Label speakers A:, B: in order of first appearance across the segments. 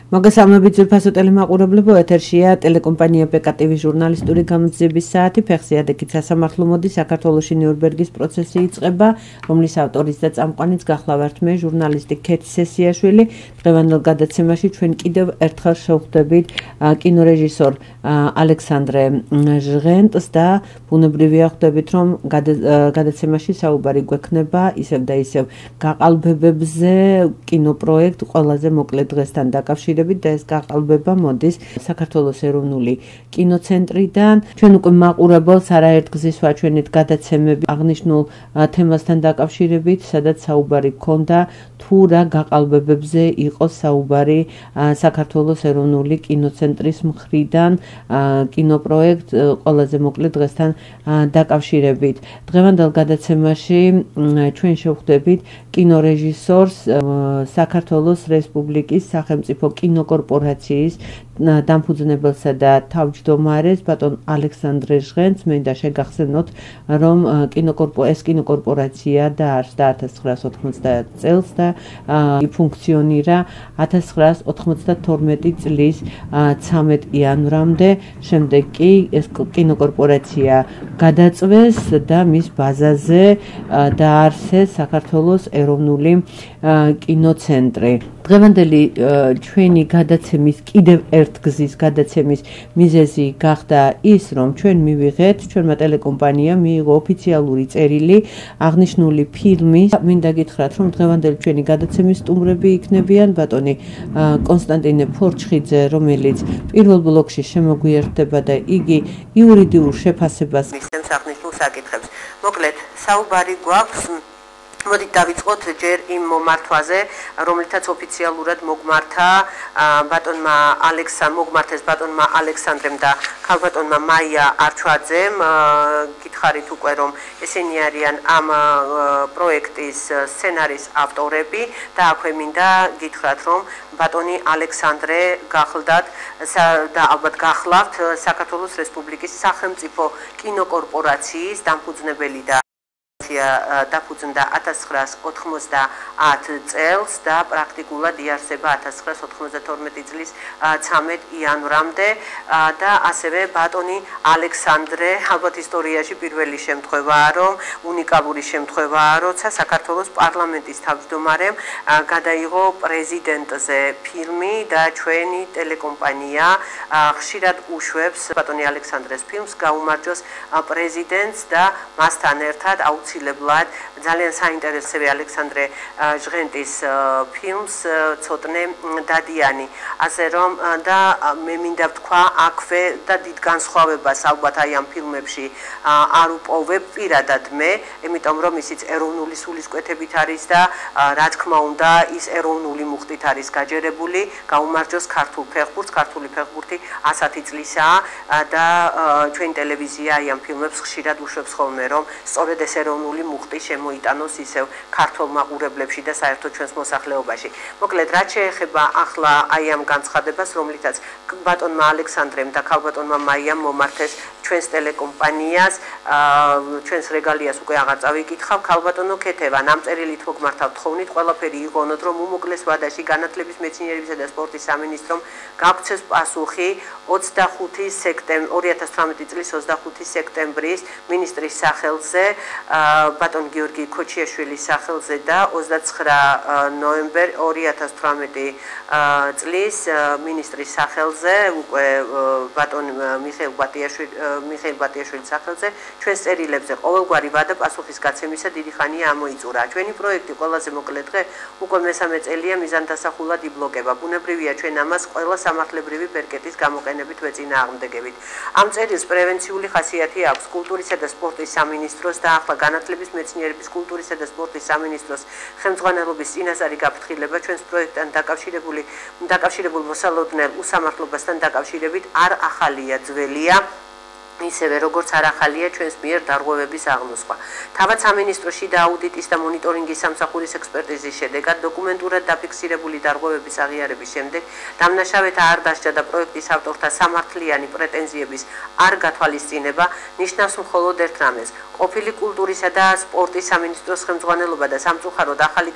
A: მოგესალმებით ძვირფასო ტელემაყურებლებო, ეთერშია ტელეკომპანია PKTV ჟურნალისტური გამოძიების საათი. ფეხზე ადეკით სასამართლო მოდი საქართველოში ნიურნბერგის პროცესი იწყება, რომლის ავტორიც და წამყვანიც გახლავართ მე, ჟურნალისტი ქეთი სესიაშვილი. დღევანდელ გადაცემაში ჩვენ კიდევ ერთხელ შევხვდებით კინორეჟისორ ალექსანდრე ჟღენტს და ბუნებრივია ხვდებით, რომ გადაცემაში საუბარი გვექნება ისევ და ისევ გაყალბებებზე, კინოპროექტ ყველაზე მოკლე დღესთან დაკავშირებით. და ეს გაყალბება მოდის საქართველოს ეროვნული კინოცენტრიდან. ჩვენ უკვე მაყურებელს არაერთ გზის ვაჩვენეთ გადაცემები აღნიშნულ თემასთან დაკავშირებით, სადაც საუბარი გქონდა თუ რა გაყალბებებზე იყო საუბარი საქართველოს ეროვნული კინოცენტრის მხრიდან კინოპროექტ ყველაზე მოკლე დღესთან დაკავშირებით. დღევანდელ გადაცემაში ჩვენ შევხვდებით კინორეჟისორს საქართველოს რესპუბლიკის სახელმწიფო კინოკორპორაციის დამფუძნებელსა და თავმჯდომარეს ბატონ ალექსანდრე ჟღენტს. მინდა შეგახსენოთ, რომ ეს კინოკორპორაცია დაარსდა 1990 წელს და ფუნქციონირა 1992 წლის 13 იანვრამდე. შემდეგ კი ეს კინოკორპორაცია გადაწვეს და მის ბაზაზე დაარსეს საქართველოს ეროვნული კინოცენტრი. დღევანდელი ჩვენი გადაცემის კიდევ ერთ გზის გადაცემის მიზეზი გახდა ის, რომ ჩვენ მივიღეთ, ჩვენმა ტელეკომპანიამ მიიღო ოფიციალური წერილი აღნიშნული ფილმის. მინდა გითხრათ, რომ დღევანდელი ჩვენი გადაცემის სტუმრები იქნებიან ბატონი კონსტანტინე ფორჩხიძე, რომელიც პირველ ბლოკში შემოგვიერთდება და იგი იურიდიულ შეფასებას მისცემს აღნიშნულ საკითხებს. მოკლედ, საუბარი გვაქვს. მოდით დავიწყოთ ჯერ იმ მომართვაზე, რომლითაც ოფიციალურად მოგმართა მოგმართეს ბატონმა ალექსანდრემ და ქალბატონმა მაია არჩვაძემ. გითხარით უკვე, რომ ესენი არიან ამ პროექტის სცენარის ავტორები და აქვე მინდა გითხრათ, რომ ბატონი ალექსანდრე გახლდათ და ალბათ გახლავთ საქართველოს რესპუბლიკის სახელმწიფო კინოკორპორაციის დამფუძნებელი და დაფუძნდა 1990 წელს და პრაქტიკულად იარსება 1992 წლის 13 იანვრამდე და ასევე ბატონი ალექსანდრე ალბათ ისტორიაში პირველი შემთხვევაა, რომ უნიკალური შემთხვევაა, როცა საქართველოს პარლამენტის თავმჯდომარემ გადაიღო პრეზიდენტზე ფილმი და ჩვენი ტელეკომპანია ხშირად უშვებს ბატონი ალექსანდრეს ფილმს გაუმარჯოს პრეზიდენტს და მასთან ერთად აუცილებლად ძალიან საინტერესოა ალექსანდრე ჟღენტის ფილმს ცოტნე დადიანი. ასე რომ და მე მინდა ვთქვა აქვე და დიდ განსხვავებას ალბათ აი ამ ფილმებში არ უპოვებ პირადად მე, იმიტომ რომ ისიც ეროვნული სულისკვეთებით არის და რა თქმა უნდა ის ეროვნული მუხტით არის გაჯერებული. გაუმარჯოს ქართულ ფეხბურთს, ქართული ფეხბურთი 100 წლისაა და ჩვენი ტელევიზია აი ამ ფილმებს ხშირად უშვებს ხოლმე, რომ სწორედ ეს ეროვნული მუხტი შემოიტანოს ისევ ქართულ მაყურებლებში და საერთოდ ჩვენს მოსახლეობაში. მოკლედ, რაც შეეხება ახლა აი ამ განცხადებას, რომლითაც ბატონმა ალექსანდრემ და ქალბატონმა მაიამ მომართეს ჩვენს ტელეკომპანიას, ჩვენს რეგალიას უკვე აღარ წავიკითხავ. ქალბატონო ქეთევან, ამ წერილით მოგმართავთ თხოვნით, ყველაფერი იღონოთ, რომ უმოკლეს ვადაში განათლების, მეცნიერებისა და სპორტის სამინისტრომ გაგცეს პასუხი 2018 წლის 25 სექტემბრის მინისტრის სახელზე, ბატონ გიორგი ქოჩიაშვილის სახელზე და 29 ნოემბერ 2018 წლის მინისტრის სახელზე, უკვე ბატონ მიხეილ ბატიაშვილის სახელზე, ჩვენს წერილებზე ყოველგვარი ვადა პასუხის გაცემისა დიდი ხანია ამოიწურა. ჩვენი პროექტი ყველაზე მოკლე დღე უკვე მესამე წელია მიზანდასახულად იბლოკება. ბუნებრივია ჩვენ ამას ყველა სამართლებრივი ბერკეტის გამოყენებით ვეწინააღმდეგებით. ამ წერილს პრევენციული ხასიათი აქვს კულტურისა და სპორტის სამინისტროს და ახლა განათლების, მეცნიერების, კულტურისა და სპორტის სამინისტროს ხელმძღვანელობის წინასწარი გაფრთხილება ჩვენს პროექტთან დაკავშირებულ მოსალოდნელ უსამართლობასთან დაკავშირებით არ ახალია, ძველია. ისევე როგორც არ ახალია ჩვენს მიერ დარღვევების აღნოსვა. თავად სამინისტროში და აუდიტის და მონიტორინგის სამსახურის ექსპერტიზის შედეგად დოკუმენტურად დაფიქსირებული დარღვევების აღიარების შემდეგ დამნაშავეთა არ დასჯა და პროექტის ავტორთა სამართლიანი პრეტენზიების არ გათვალისწინება ნიშნავს მხოლოდ ერთ რამეს. ყოფილი კულტურისა და სპორტის სამინისტროს ხელმძღვანელობა და სამწუხაროდ ახალი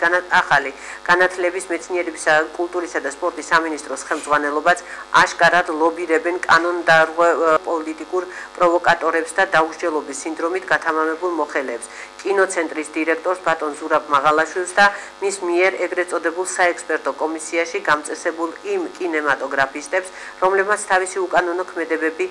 A: განათლების მეცნიერებისა კულტურისა და სპორტის სამინისტროს ხელმძღვანელობაც აშკარად ლობირებენ კანონდარღვევ პოლიტიკურ პროვოკატორებს და დაუსჯელობის სინდრომით გათამამებულ მოხელეებს, კინოცენტრის დირექტორს ბატონ ზურაბ მაღალაშვილს და მის მიერ ეგრეთ წოდებულ საექსპერტო კომისიაში გამწესებულ იმ კინემატოგრაფისტებს, რომლებმაც თავისი უკანონო ქმედებები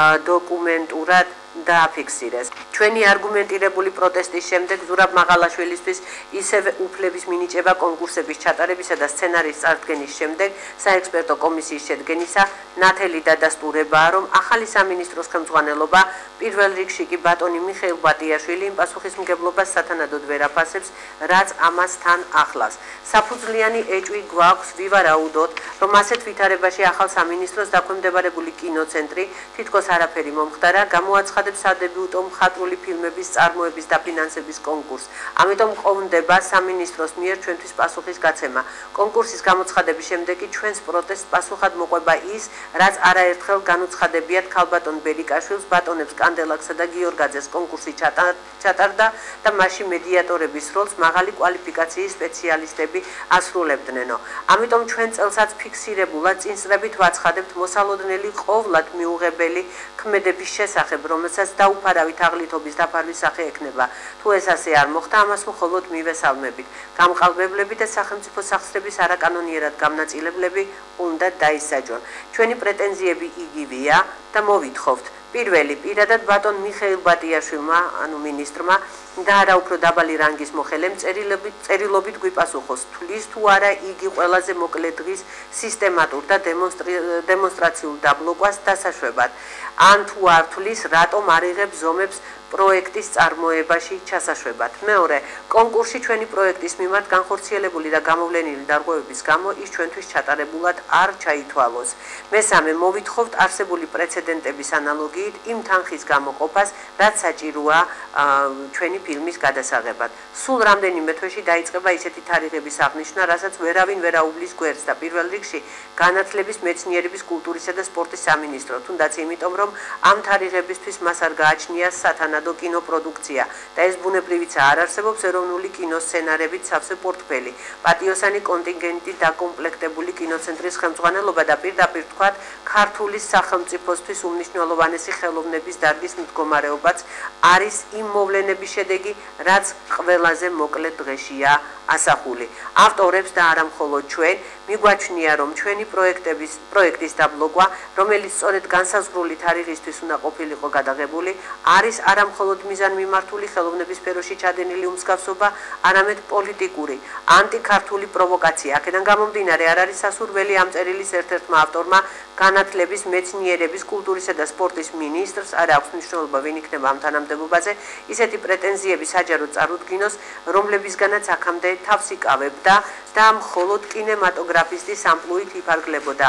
A: დოკუმენტურად დააფიქსირეს. ჩვენი არგუმენტირებული პროტესტის შემდეგ ზურაბ მაღალაშვილისთვის ისევ უფლების მინიჭება კონკურსების ჩატარებისა და სცენარის წარდგენის შემდეგ საექსპერტო კომისიის შედგენისა ნათელი დადასტურებაა, რომ ახალი სამინისტროს ხელმძღვანელობა პირველ რიგში კი ბატონი მიხეილ ბატიაშვილი იმ პასუხისმგებლობას სათანადოდ ვერ აფასებს, რაც ამას თან ახლავს. საფუძვლიანი ეჭვი გვაქვს ვივარაუდოთ, რომ ასეთ ვითარებაში ახალ სამინისტროს დაქვემდებარებული კინოცენტრი თითქოს არაფერი მომხდარა, გამოაცხადებს სადებიუტო მხატვრული ფილმების წარმოების დაფინანსების კონკურსს. ამიტომ ყოვდება სამინისტროს მიერ ჩვენთვის პასუხის გაცემა. კონკურსის გამოცხადების შემდეგ კი ჩვენს პროტესტს პასუხად მოყვება ის, რაც არაერთხელ განუცხადებიათ ქალბატონ ბერიკაშვილს, ბატონებს კანდელაქსა და გიორგაძეს კონკურსი ჩატარდა და მასში მედიატორების როლს მაღალი კვალიფიკაციის სპეციალისტები ასრულებდნენო. ამიტომ ჩვენ წელსაც ფიქსირებულად წინსწრებით ვაცხადებთ მოსალოდნელი ყოვლად მიუღებელი ქმედების შესახებ, რომელსაც დაუფარავით აღლითობის დაფარვის სახე ექნება. თუ ეს ასე არ მოხდა, ამას მხოლოდ მივესალმებით. გამყალბებლები და სახელმწიფო სახსრების არაკანონიერად გამნაწილებლები უნდა დაისაჯონ. ჩვენი პრეტენზიები იგივეა და მოვითხოვთ. პირველი, პირადად ბატონ მიხეილ ბატიაშვილმა, ანუ მინისტრმა და არა უფრო დაბალი რანგის მოხელემ წერილობით გვიპასუხოს, თulis თუ არა იგი ყველაზე მოკლე დღის სისტემატურ და დემონსტრაციულ დაბლოკვას დასაშვებად. ან თუ არ თulis, რატომ არ იღებს ზომებს პროექტის წარმოებაში ჩასაშვებად. მეორე, კონკურსში ჩვენი პროექტის მიმართ განხორციელებული და გამოვლენილი დარღვევების გამო ის ჩვენთვის ჩატარებულად არ ჩაითვალოს. მესამე, მოვითხოვთ არსებული პრეცედენტების ანალოგიით იმ თანხის გამოყოფას, რაც საჭიროა ჩვენი ფილმის გადასაღებად. სულ რამდენიმე თვეში დაიწყება ისეთი თარიღების აღნიშვნა, რასაც ვერავინ ვერ აუვლის გვერდს და პირველ რიგში განათლების, მეცნიერების, კულტურისა და სპორტის სამინისტრო, თუნდაც იმიტომ, რომ ამ თარიღებისთვის მას არ გააჩნია სათანადო კინოპროდუქცია და ეს ბუნებრივიცა არ არსებობს ეროვნული კინოსცენარებით სავსე პორტფელი. პატიოსანი კონტინგენტი დაკომპლექტებული კინოცენტრის ხელმძღვანელობა და პირდაპირ თქვათ, ქართული სახელმწიფოსთვის უმნიშვნელოვანესი ხელოვნების დარგის მდგომარეობაც არის იმ მოვლენების შედეგი, რაც ყველაზე მოკლე დღეშია ასახული. ავტორებს და არა მხოლოდ ჩვენ მიგვაჩნია, რომ ჩვენი პროექტის დაბლოკვა, რომელიც სწორედ განსაზღვრული თარიღისთვის უნდა ყოფილიყო გადაღებული, არის არა მხოლოდ მიზანმიმართული ხელოვნების სფეროში ჩადენილი უმსგავსობა, არამედ პოლიტიკური, ანტიქართული პროვოკაცია. აქედან გამომდინარე, არ არის სასურველი ამ წერილის ერთ-ერთმა ავტორმა განათლების, მეცნიერების, კულტურისა და სპორტის მინისტრს არ აქვს მნიშვნელობა, ვინ იქნება ამ თანამდებობაზე, ისეთი პრეტენზიები საჯაროდ წარუდგინოს, რომლებისგანაც აქამდე თავს იკავებდა და მხოლოდ კინემატოგრაფისტის ამპლუით იფარგლებოდა.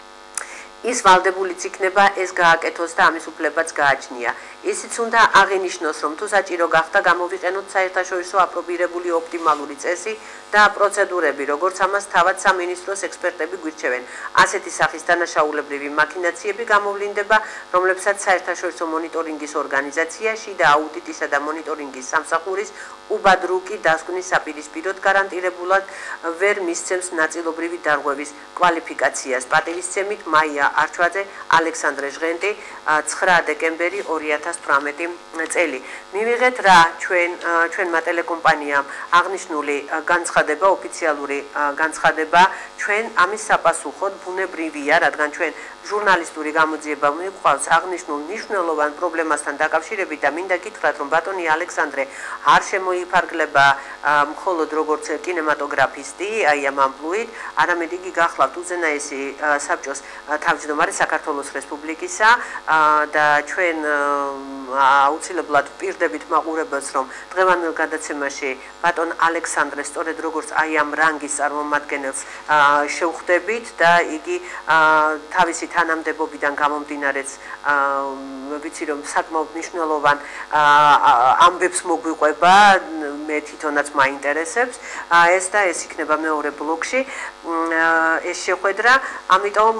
A: ის ვალდებულიც იქნება ეს გააკეთოს და ამის უფლებაც გააჩნია. ისიც უნდა აღინიშნოს, რომ თუ საჭირო გახდა გამოვიყენოთ საერთაშორისო აპრობირებული ოპტიმალური წესი და პროცედურები, როგორც ამას თავად სამინისტროს ექსპერტები გვირჩევენ. ასეთი სახის დანაშაულებრივი მაქინაციები გამოვლინდება, რომლებსაც საერთაშორისო მონიტორინგის ორგანიზაციაში და აუდიტისა და მონიტორინგის სამსახურის უბადრუკი დასკვნის საპირისპიროდ გარანტირებულად ვერ მისცემს ნაწილობრივი დარღვევის კვალიფიკაციას. პატივისცემით მაია არჩვაძე, ალექსანდრე ჟღენტი, 9 დეკემბერი 2018 წელი. მივიღეთ რა ჩვენმა ტელეკომპანიამ აღნიშნული განცხადება, ოფიციალური განცხადება, ჩვენ ამის საპასუხოდ ბუნებრივია, რადგან ჩვენ ჟურნალისტური გამოძიება მიყვავს აღნიშნულ მნიშვნელოვან პრობლემასთან დაკავშირებით და მინდა გითხრათ, რომ ბატონი ალექსანდრე არ შემოიფარგლება მხოლოდ როგორც კინემატოგრაფისტი, აი ამ ამპლუით, არამედ იგი გახლავთ უზენაესი საბჭოს თავმჯდომარე საქართველოს რესპუბლიკისა და ჩვენ აუცილებლად ვპირდებით მაყურებელს, რომ დღევანდელ გადაცემაში ბატონ ალექსანდრე სწორედ როგორც აი ამ რანგის წარმომადგენელს შევხვდებით და იგი თავისი თანამდებობიდან გამომდინარეც ვიცი რომ საკმაოდ მნიშვნელოვან ამბებს მოგვიყვება მე თვითონაც მაინტერესებს ეს და ეს იქნება მეორე ბლოკში ეს შეხვედრა ამიტომ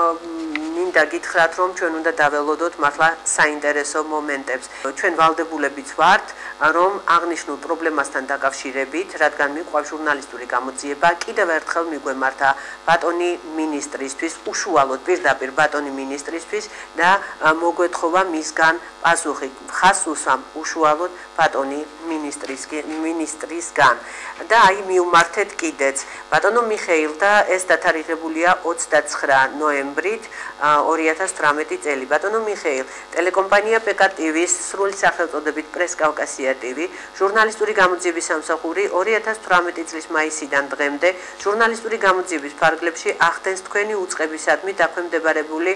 A: მინდა გითხრათ რომ ჩვენ უნდა დაველოდოთ მართლა საინტერესო მომენტებს ჩვენ ვალდებულებიც ვართ რომ აღნიშნულ პრობლემასთან დაკავშირებით რადგან მიყვავს ჟურნალისტური გამოძიება კიდევ ერთხელ მიგვემართა ბატონი მინისტრისთვის უშუალოდ პირდაპირ ბატონი მინისტრისთვის და მოგვეთხოვა მისგან პასუხი ხას უსვამ უშუალოდ ბატონი მინისტრისგან და აი მიუმართეთ კიდეც ბატონო მიხეილ და ეს დათარიღებულია 29 ნოემბრით 2018 წელი ბატონო მიხეილ ტელეკომპანია PK TV-ს სრული სახელწოდებით პრეს კავკასია TV ჟურნალისტური გამოძიების სამსახური 2018 წლის მაისიდან დღემდე ჟურნალისტური გამოძიების ფარგლებში ახდენს თქვენი უწყებისადმი დაქვემდებარებული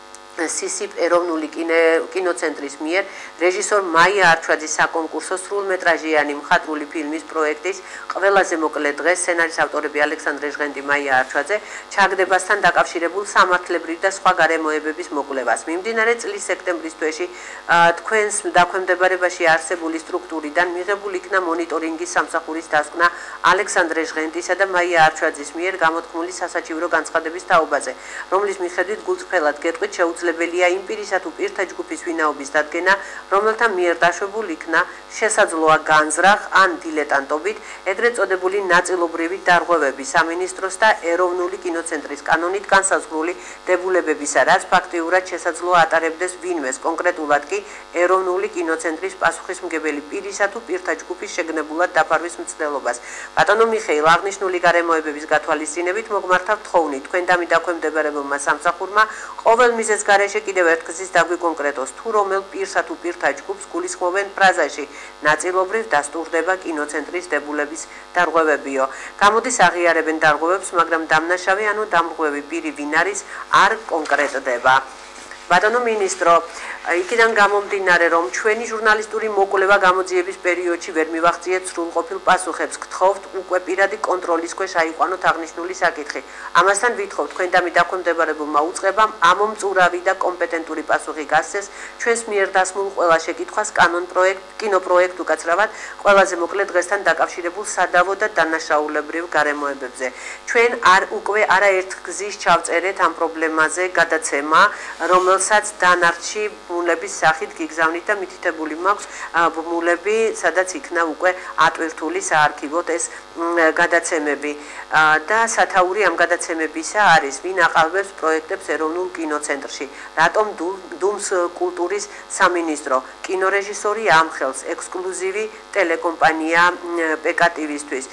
A: სისიპ ეროვნული კინოცენტრის მიერ რეჟისორ მაია არჩვაძის საკონკურსო სრულმეტრაჟიანი მხატვრული ფილმის პროექტის ყველაზე მოკლე დღეს სცენარის ავტორები ალექსანდრე ჟღენტი მაია არჩვაძე ჩაგდებასთან დაკავშირებულ სამართლებრივ და სხვა გარემოებების მოკვლევას მიმდინარე წლის სექტემბრის თვეში თქვენს დაქვემდებარებაში არსებული სტრუქტურიდან მიღებული იქნა მონიტორინგის სამსახურის დასკვნა ალექსანდრე ჟღენტისა და მაია არჩვაძის მიერ გამოთქმული სასაჩივრო განცხადების თაობაზე რომლის მიხედვით გულწრფელად გეტყვით შეუძლებელია იმ პირისა თუ პირთა ჯგუფის ვინაობის დადგენა, რომელთა მიერ დაშვებულ იქნა შესაძლოა განზრახ ან დილეტანტობით ეგრეთ წოდებული ნაწილობრივი დარღვევები სამინისტროს და ეროვნული კინოცენტრის კანონით განსაზღვრული დებულებებისა, რაც ფაქტიურად შესაძლოა ატარებდეს ვინმეს, კონკრეტულად კი ეროვნული კინოცენტრის პასუხისმგებელი პირისა თუ პირთა ჯგუფის შეგნებულად დაფარვის მცდელობას. ბატონო მიხეილ, აღნიშნული გარემოებების გათვალისწინებით მოგმართავ თხოვნით თქვენ და მიდაქვემდებარებელმა სამსახურმა ყოველ მიზეზს გარეშე კიდევ ერთხელ დაგვიკონკრეტოს თუ რომელ პირსა თუ პირთა ჯგუფს გულისხმობენ ფრაზაში ნაწილობრივ დასტურდება კინოცენტრის დებულების დარღვევებიო. გამოდის აღიარებენ დარღვევებს, მაგრამ დამნაშავე ანუ დამრღვევი პირი ვინ არის არ კონკრეტდება. ბატონო მინისტრო, იქიდან გამომდინარე რომ ჩვენი ჟურნალისტური მოკვლევა გამოძიების პერიოდში ვერ მივახციეთ სრულყოფილ პასუხებს, გთხოვთ უკვე პირადი კონტროლის ქვეშ აიყვანოთ აღნიშნული საკითხი. ამასთან ვითხოვთ თქვენ და მიდაქვემდებარებულმა უწყებამ ამომწურავი და კომპეტენტური პასუხი გასცეს ჩვენს მიერ დასმულ ყველა შეკითხვას კინოპროექტ უკაცრავად ყველაზე მოკლე დღესთან დაკავშირებულ სადავო და დანაშაულებრივ გარემოებებზე. ჩვენ უკვე არაერთ გზის ჩავწერეთ ამ პრობლემაზე გადაცემა, რომელსაც დანარჩი ბმულების სახით გიგზავნით და მითითებული მაქვს ბმულები, სადაც იქნა უკვე ატვირთული საარქივოდ ეს გადაცემები და სათაური ამ გადაცემებისა არის ვინ აყალბებს პროექტებს ეროვნულ კინოცენტრში, რატომ დუმს კულტურის სამინისტრო, კინორეჟისორი ამხელს ექსკლუზივი ტელეკომპანია PK TV-ისთვის.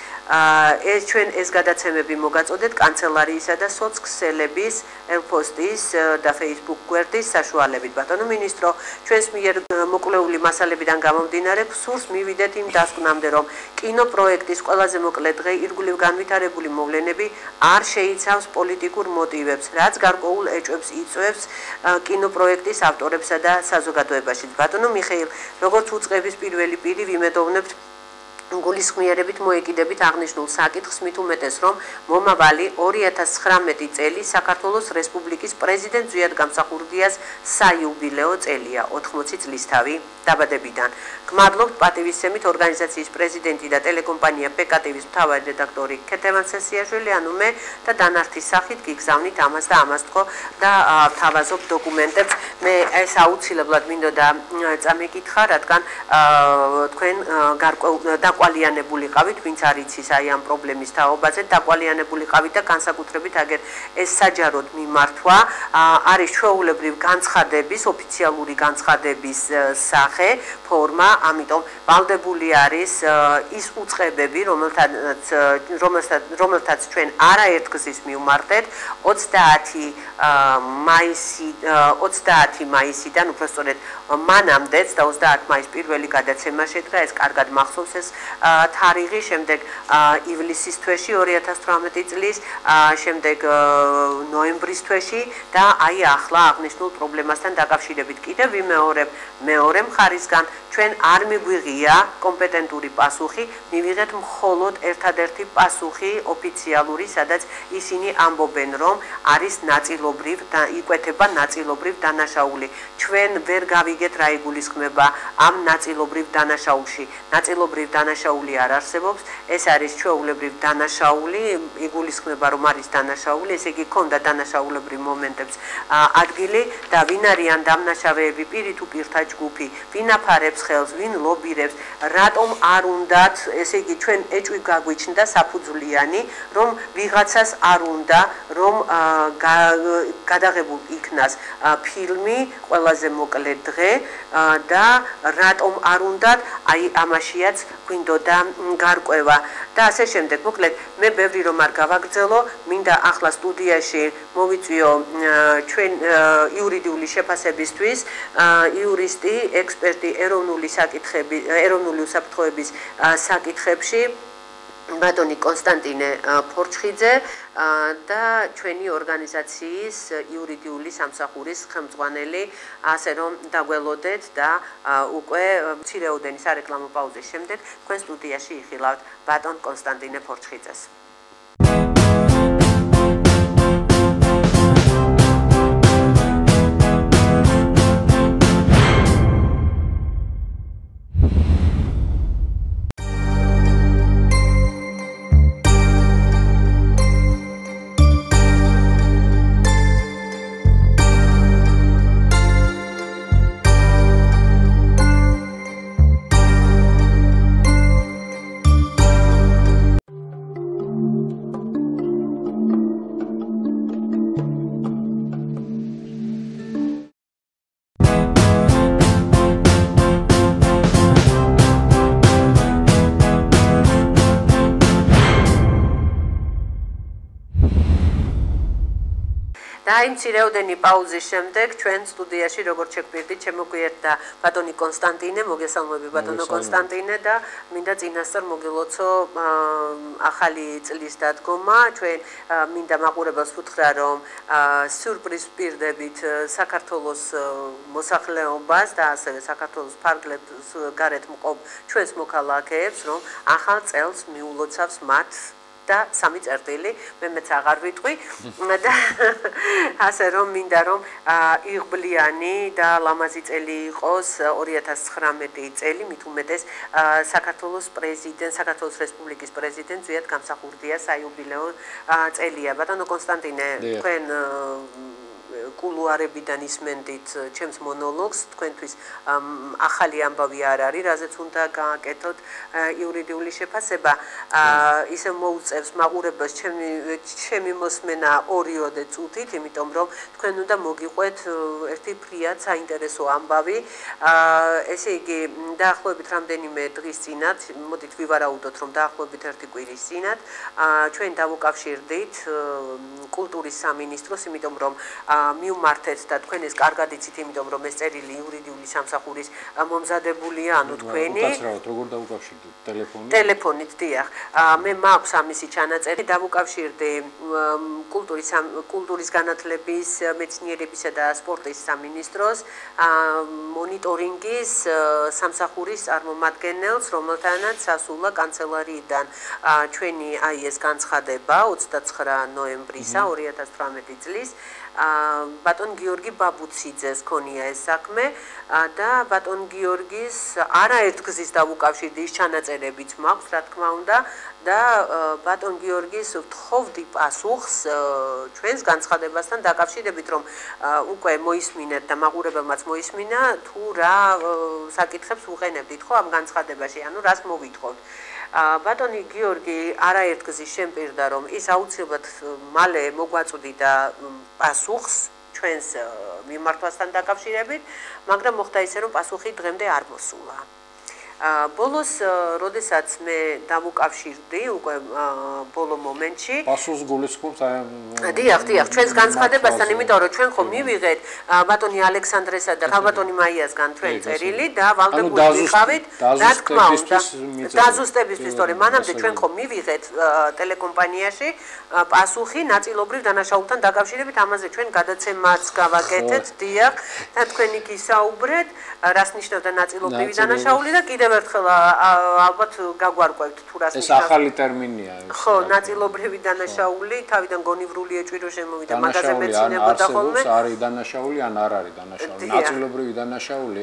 A: ეს ჩვენ ეს გადაცემები მოგაწოდეთ კანცელარიისა და სოცქსელების ელფოსტის და Facebook გვერდის საშუალებით. ბატონო მინისტრო, ჩვენს მიერ მოკვლეული მასალებიდან გამომდინარე, სურს მივიდეთ იმ დასკვნამდე, რომ კინოპროექტის ყველაზე მოკლე დღე ირგვლივ განვითარებული მოვლენები არ შეიცავს პოლიტიკურ მოტივებს, რაც გარკვეულ ეჭვებს იწვევს კინოპროექტის ავტორებსა და საზოგადოებაში. ბატონო მიხეილ, როგორც უწყების პირველი პირი ვიმედოვნებთ გულისხმიერებით მოეკიდებით აღნიშნულ საკითხს მით უმეტეს რომ მომავალი 2019 წელი საქართველოს რესპუბლიკის პრეზიდენტ ზვიად გამსახურდიას საიუბილეო წელია 80 წლისთავი დაბადებიდან. გმადლობთ პატივისცემით ორგანიზაციის პრეზიდენტი და ტელეკომპანია PK TV-ს მთავარი რედაქტორი ქეთევან სესიაშვილი ანუ მე და დანართის სახით გიგზავნით ამას და ამას თქო და თავაზობ დოკუმენტებს. მე ეს აუცილებლად მინდოდა წამიკითხა, რადგან თქვენ დაკვალიანებული ყავით, ვინც არ იცის აი ამ პრობლემის თაობაზე, დაკვალიანებული ყავით და განსაკუთრებით აგერ ეს საჯაროდ მიმართვა არის ჩვეულებრივ განცხადების, ოფიციალური განცხადების სახე, ფორმა, ამიტომ ვალდებული არის ის უწყებები, რომელთაც ჩვენ არაერთ გზის მივმართეთ 30 მაისიდან, უბრალოდ მანამდეც და 30 მაის პირველი გადაცემა შედგა, ეს კარგად მახსოვს ეს თარიღი, შემდეგ ივლისის თვეში 2018 წლის, შემდეგ ნოემბრის თვეში და აი ახლა აღნიშნულ პრობლემასთან დაკავშირებით კიდევ ვიმეორებ მეორე მხარისგან ჩვენ არ მიგვიღია კომპეტენტური პასუხი, მივიღეთ მხოლოდ ერთადერთი პასუხი ოფიციალური, სადაც ისინი ამბობენ, რომ არის ნაწილობრივ და იკვეთება ნაწილობრივ დანაშაული. ჩვენ ვერ გავიგეთ რა იგულისხმება ამ ნაწილობრივ დანაშაულში. ნაწილობრივ დანაშაული არ არსებობს, ეს არის ჩვეულებრივ დანაშაული, იგულისხმება რომ არის დანაშაული, ესე იგი ქონდა დანაშაულებრივ მომენტებს ადგილი და ვინ არიან დამნაშავეები, პირი თუ პირთა ჯგუფი, ვინ აფარებს ხელს, ვინ ლობირებს, რატომ არ უნდათ, ესე იგი ჩვენ ეჭვი გაგვიჩნდა საფუძვლიანი, რომ ვიღაცას არ უნდა, რომ გადაღებულ იქნას ფილმი ყველაზე მოკლე დღე და რატომ არ უნდათ, აი ამაშიაც გვინდოდა გარკვევა და ასე შემდეგ. მოკლედ, მე ბევრი რომ არ გავაგრძელო, მინდა ახლა სტუდიაში მოვიწვიო ჩვენ იურიდიული შეფასებისთვის იურისტი, ექსპერტი ეროვნული უსაფრთხოების საკითხებში ბატონი კონსტანტინე ფორჩხიძე და ჩვენი ორგანიზაციის იურიდიული სამსახურის ხელმძღვანელი, ასე რომ დაგველოდეთ და უკვე მცირეოდენი სარეკლამო პაუზის შემდეგ თქვენ სტუდიაში იხილავთ ბატონ კონსტანტინე ფორჩხიძეს. აი მცირეოდენი პაუზის შემდეგ ჩვენ სტუდიაში როგორც შეგვიძლია შემოგვიერთდა ბატონი კონსტანტინე, მოგესალმები ბატონო კონსტანტინე და მინდა წინასწარ მოგილოცო ახალი წლის დადგომა. ჩვენ მინდა მაყურებელს ვუთხრა, რომ სიურპრიზ პირდებით საქართველოს მოსახლეობას და ასევე საქართველოს ფარგლებს გარეთ მყოფ ჩვენს მოქალაქეებს, რომ ახალ წელს მიულოცავს მათ და 3 წერტილი, მე მეც აღარ ვიტყვი და ასე რომ მინდა რომ იღბლიანი და ლამაზი წელი იყოს 2019 წელი, მით უმეტეს საქართველოს რესპუბლიკის პრეზიდენტ ზვიად გამსახურდია საიუბილეო წელია. ბატონო კონსტანტინე, თქვენ კულუარებიდან ისმენდით ჩემს მონოლოგს, თქვენთვის ახალი ამბავი არ არის, რაზეც უნდა გააკეთოთ იურიდიული შეფასება. ისე მოუწევს მაყურებელს ჩემი მოსმენა 2 წუთით, იმიტომ რომ თქვენ უნდა მოგიყვეთ ერთი ფრიად საინტერესო ამბავი. ესე იგი, დაახლოებით რამდენიმე დღის წინათ, მოდით ვივარაუდოთ, რომ დაახლოებით 1 კვირის წინათ, ჩვენ დავუკავშირდით კულტურის სამინისტროს, იმიტომ რომ მიუმართეთ და თქვენ ეს კარგად იცით, იმიტომ რომ ეს წერილი იურიდიული სამსახურის მომზადებულია, ანუ თქვენი.
B: უკაცრავად როგორ დავუკავშირდით?
A: ტელეფონით, დიახ. მე მაქვს ამისი ჩანაწერი, დავუკავშირდი კულტურის განათლების, მეცნიერებისა და სპორტის სამინისტროს მონიტორინგის სამსახურის წარმომადგენელს, რომელთანაც სასულა კანცელარიიდან ჩვენი აი ეს განცხადება 29 ნოემბრისა 2018 წლის ბატონ გიორგი ბაბუციძეს ქონია ეს საქმე და ბატონ გიორგის არაერთგზის დავუკავშირდი ის ჩანაწერებიც მაქვს, რა თქმა უნდა და ბატონ გიორგის ვთხოვდი პასუხს ჩვენს განცხადებასთან დაკავშირებით, რომ უკვე მოისმინეთ და მაყურებელმაც მოისმინა თუ რა საკითხებს უყენებდით ხო ამ განცხადებაში, ანუ რას მოვითხოვთ. ბატონი გიორგი არაერთგზის შემპირდა, რომ ის აუცილებლად მალე მოგვაწვდიდა პასუხს ჩვენს მიმართვასთან დაკავშირებით, მაგრამ მოხდა ისე, რომ პასუხი დღემდე არ მოსულა. ბოლოს როდესაც მე დავუკავშირდი უკვე ბოლო მომენტში
B: პასუხს გულისხმობთ აი
A: დიახ ჩვენს განცხადებასთან იმიტომ რომ ჩვენ ხომ მივიღეთ ბატონი ალექსანდრესა და ბატონი მაიასგან ჩვენ წერილი და ვალდებული ვიყავით რა თქმა უნდა დაზუსტებისთვის თორე მანამდე ჩვენ ხომ მივიღეთ ტელეკომპანიაში პასუხი ნაწილობრივ დანაშაულთან დაკავშირებით ამაზე ჩვენ გადაცემაც გავაკეთეთ დიახ და თქვენი გისაუბრეთ რას ნიშნავდა ნაწილობრივი დანაშაული და კიდევ ერთხელ ალბათ გაგვარკვევთ თუ რას
B: ნიშნავს ეს ახალი ტერმინია
A: ხო ნაწილობრივი დანაშაული თავიდან გონივრული ეჭვი რო შემოვიდა მაგაზე მეცნებოდა ხოლმე
B: არის დანაშაული ან არ არის დანაშაული ნაწილობრივი დანაშაული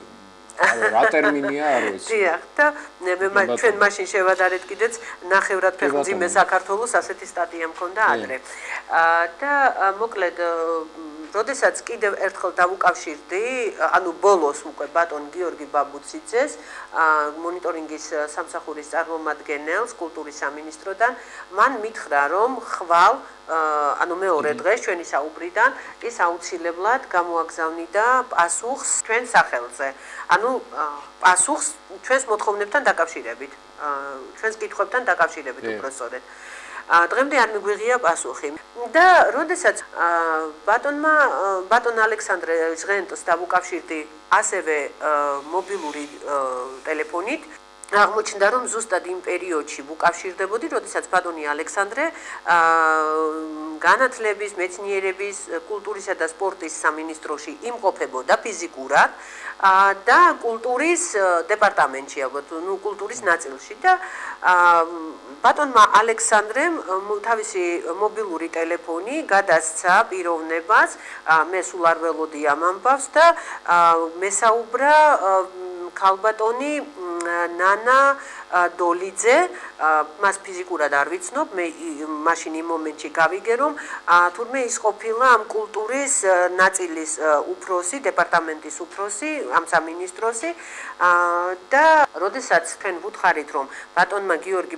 B: რა ტერმინია არ ვიცი
A: დიახ და ჩვენ მაშინ შევადარეთ კიდეც ნახევრად ფეხმძიმე საქართველოს ასეთი სტატია მქონდა ადრე და მოკლედ როდესაც კიდევ ერთხელ დავუკავშირდი, ანუ ბოლოს უკვე ბატონ გიორგი ბაბუციძეს, მონიტორინგის სამსახურის წარმომადგენელს კულტურის სამინისტროდან, მან მითხრა, რომ ხვალ, ანუ მეორე დღეს ჩვენი საუბრიდან ის აუცილებლად გამოაგზავნიდა პასუხს ჩვენ სახელზე. ანუ პასუხს ჩვენს მოთხოვნებთან დაკავშირებით, ჩვენს კითხვებთან დაკავშირებით უпроსწორედ. დღემდე არ მიგვიღია პასუხი და როდესაც ბატონ ალექსანდრე ჟღენტს დავუკავშირდი ასევე მობილური ტელეფონით აღმოჩნდა რომ ზუსტად იმ პერიოდში ვუკავშირდებოდი როდესაც ბატონი ალექსანდრე განათლების, მეცნიერების, კულტურისა და სპორტის სამინისტროში იმყოფებოდა ფიზიკურად და კულტურის დეპარტამენტში, ალბათ, ნუ კულტურის ნაწილში და ბატონმა ალექსანდრემ თავისი მობილური ტელეფონი გადასცა პიროვნებას, მე სულ არ ველოდი ამ ამბავს და მესაუბრა ქალბატონი ნანა დოლიძე, მას ფიზიკურად არ ვიცნობ, მე მაშინ იმ მომენტში გავიგე რომ თურმე ის ყოფილა ამ კულტურის ნაწილის უფროსი, დეპარტამენტის უფროსი, ამ სამინისტროსი და როდესაც თქვენ ვუთხარით რომ ბატონი გიორგი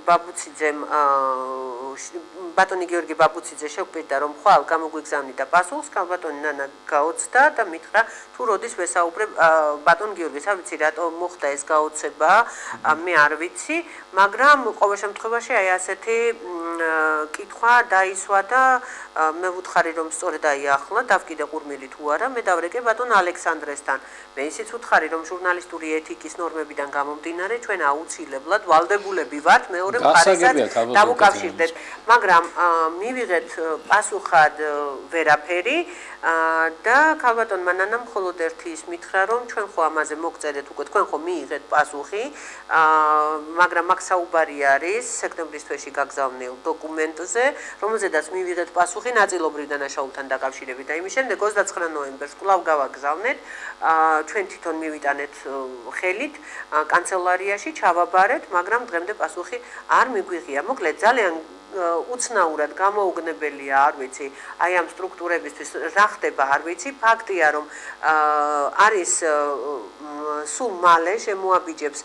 A: ბაბუციძე შეგვირდა რომ ხვალ გამოგვიგზავნიდა პასუხს, ქალბატონი ნანა გაოცდა და მითხრა თუ როდის ვესაუბრებ ბატონ გიორგის, არ ვიცი რატო მოხდა ეს გაოცება, მე არ ვიცი, მაგრამ ყოველ შემთხვევაში აი ასეთი კითხვა დაისვა და მე ვუთხარი რომ სწორედ აი ახლა დავკიდე ყურმილი თუ არა, მე დავრეკე ბატონ ალექსანდრესთან. მე ისიც ვუთხარი რომ ჟურნალისტური ეთიკის ნორმებიდან გამომდინარე ჩვენ აუცილებლად ვალდებულები ვართ მეორე მხარესაც დავუკავშირდეთ, მაგრამ მივიღეთ პასუხად ვერაფერი და ქალბატონმა ნანამ მხოლოდ ერთი ის მითხრა რომ ჩვენ ხო ამაზე მოგწერეთ უკვე თქვენ ხო მიიღეთ პასუხი მაგრამ მაგ საუბარი არის სექტემბრის თვეში გაგზავნილ დოკუმენტზე რომელზედაც მივიღეთ პასუხი ნაწილობრივ დანაშაულთან დაკავშირებით და იმის შემდეგ 29 ნოემბერს კვლავ გავაგზავნეთ ჩვენ თვითონ მივიტანეთ ხელით კანცელარიაში ჩავაბარეთ მაგრამ დღემდე პასუხი არ მიგვიღია მოკლედ ძალიან უცნაურად გამოუგნებელია არ ვიცი აი ამ სტრუქტურებისთვის რა ხდება არ ვიცი ფაქტია რომ არის სულ მალე შემოაბიჯებს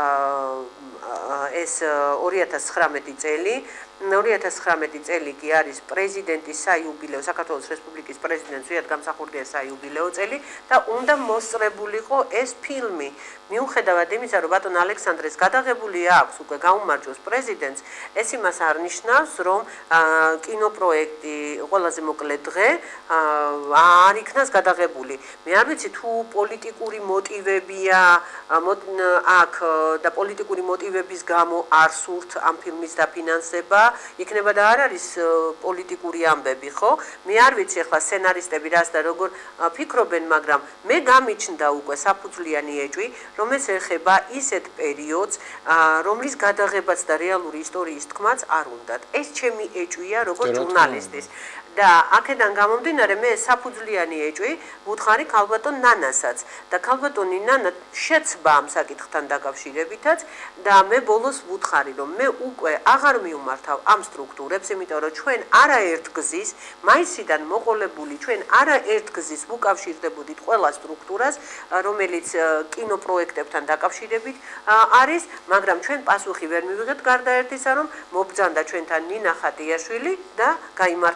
A: ეს 2019 წელი 2019 წელი კი არის პრეზიდენტის საიუბილეო საქართველოს რესპუბლიკის პრეზიდენტს ვიად გამსახურდია საიუბილეო წელი და უნდა მოსწრებულიყო ეს ფილმი მიუხედავად იმისა რომ ბატონ ალექსანდრეს გადაღებული აქვს უკვე გაუმარჯოს პრეზიდენტს ეს იმას არ ნიშნავს რომ კინოპროექტი ყველაზე მოკლე დღე არ იქნას გადაღებული მე არ ვიცი თუ პოლიტიკური მოტივებია აქ და პოლიტიკური მოტივების გამო არ სურთ ამ ფილმის დაფინანსება იქნება და არ არის პოლიტიკური ამბები, ხო? მე არ ვიცი ახლა სცენარისტები რას და როგორ ფიქრობენ, მაგრამ მე გამიჩნდა უკვე საფუძვლიანი ეჭვი, რომელიც ეხება ისეთ პერიოდს, რომლის გადაღებაც და რეალური ისტორიის თქმაც არ უნდათ. ეს ჩემი ეჭვია როგორც ჟურნალისტის. და აქედან გამომდინარე მე საფუძვლიანი ეჭვი ვუთხარი ქალბატონ ნანასაც და ქალბატონი ნანა შეცბა ამ საკითხთან დაკავშირებითაც და მე ბოლოს ვუთხარი რომ მე უკვე აღარ მივმართავ ამ სტრუქტურებს იმიტომ რომ ჩვენ არაერთგზის მაისიდან მოყოლებული ჩვენ არაერთგზის ვუკავშირდებოდით ყველა სტრუქტურას რომელიც კინოპროექტებთან დაკავშირებით არის მაგრამ ჩვენ პასუხი ვერ მივიღეთ გარდა ერთისა რომ მობრძანდა ჩვენთან ნინა ხატიაშვილი და გაიმართა დებატი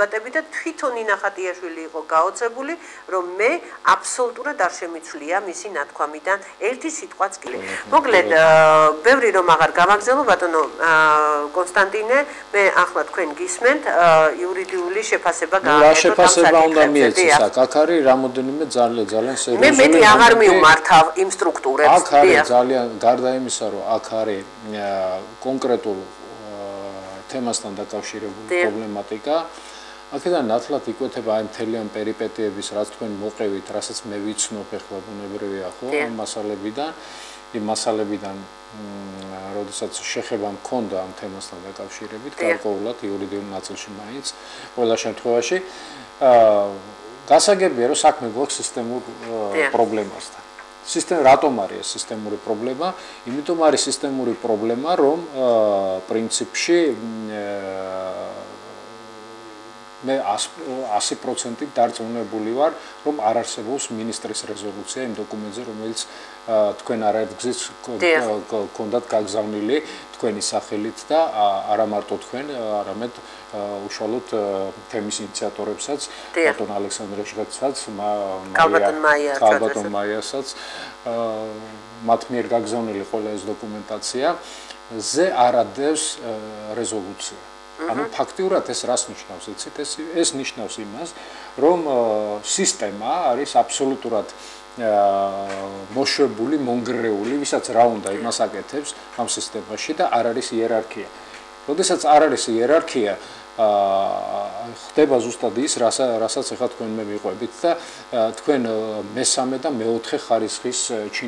A: დეპუტატები და თვითონ ინა ხატიაშვილი იყო გაოცებული, რომ მე აბსოლუტურად არ შემიცვლია მისი ნათქვამიდან ერთი სიტყვაც კი. მოკლედ, ბევრი რომ აღარ გავაგზავნო, ბატონო კონსტანტინე, მე ახლა თქვენ გისმენთ, იურიდიული შეფასება
B: გააკეთოთ. რა შეფასება უნდა მიეცეს აქ არის რამოდენიმე ძალიან სერიოზული.
A: მე მეტი აღარ მივმართავ იმ სტრუქტურებს.
B: აქ არის ძალიან გარდა იმისა, რომ აქ არის კონკრეტულ თემასთან დაკავშირებული პრობლემატიკა. აქედან ნათლად იკვეთება აი მთელი ამ პერიპეტიების, რაც თქვენ მოყევით, რასაც მე ვიცნობ ახლა ბუნებრივია ხო ამ მასალებიდან, იმ მასალებიდან როდესაც შეხება მქონდა ამ თემასთან დაკავშირებით, გარკვეულად იურიდიულ ნაწილში მაინც ყველა შემთხვევაში გასაგებია რომ საქმე გვაქვს სისტემურ პრობლემასთან. სისტემა რატომ არის ეს სისტემური პრობლემა? იმიტომ არის სისტემური პრობლემა, რომ პრინციპში მე 100% დარწმუნებული ვარ, რომ არ არსებობს მინისტრის რეზოლუცია იმ დოკუმენტზე, რომელიც თქვენ არაერთგზის გქონდათ გაგზავნილი თქვენი სახელით და არა მარტო თქვენ, არამედ უშუალოდ თემის ინიციატორებსაც, ბატონ ალექსანდრე ჟღეცსაც, კალბატონ მაიასაც, მათ მიერ გაგზავნილი ყველა ეს დოკუმენტაცია ზე არადევს რეზოლუცია. ანუ ფაქტიურად ეს რას ნიშნავს, იცით? ეს ნიშნავს იმას, რომ სისტემა არის აბსოლუტურად მოშვებული, მონგრეული, ვისაც რა უნდა იმას აკეთებს ამ სისტემაში და არ არის იერარქია. როდესაც არ არის იერარქია, ხდება ზუსტად ის, რასაც ახლა თქვენ მე მიყვებით და თქვენ მესამე და მეოთხე ხარისხის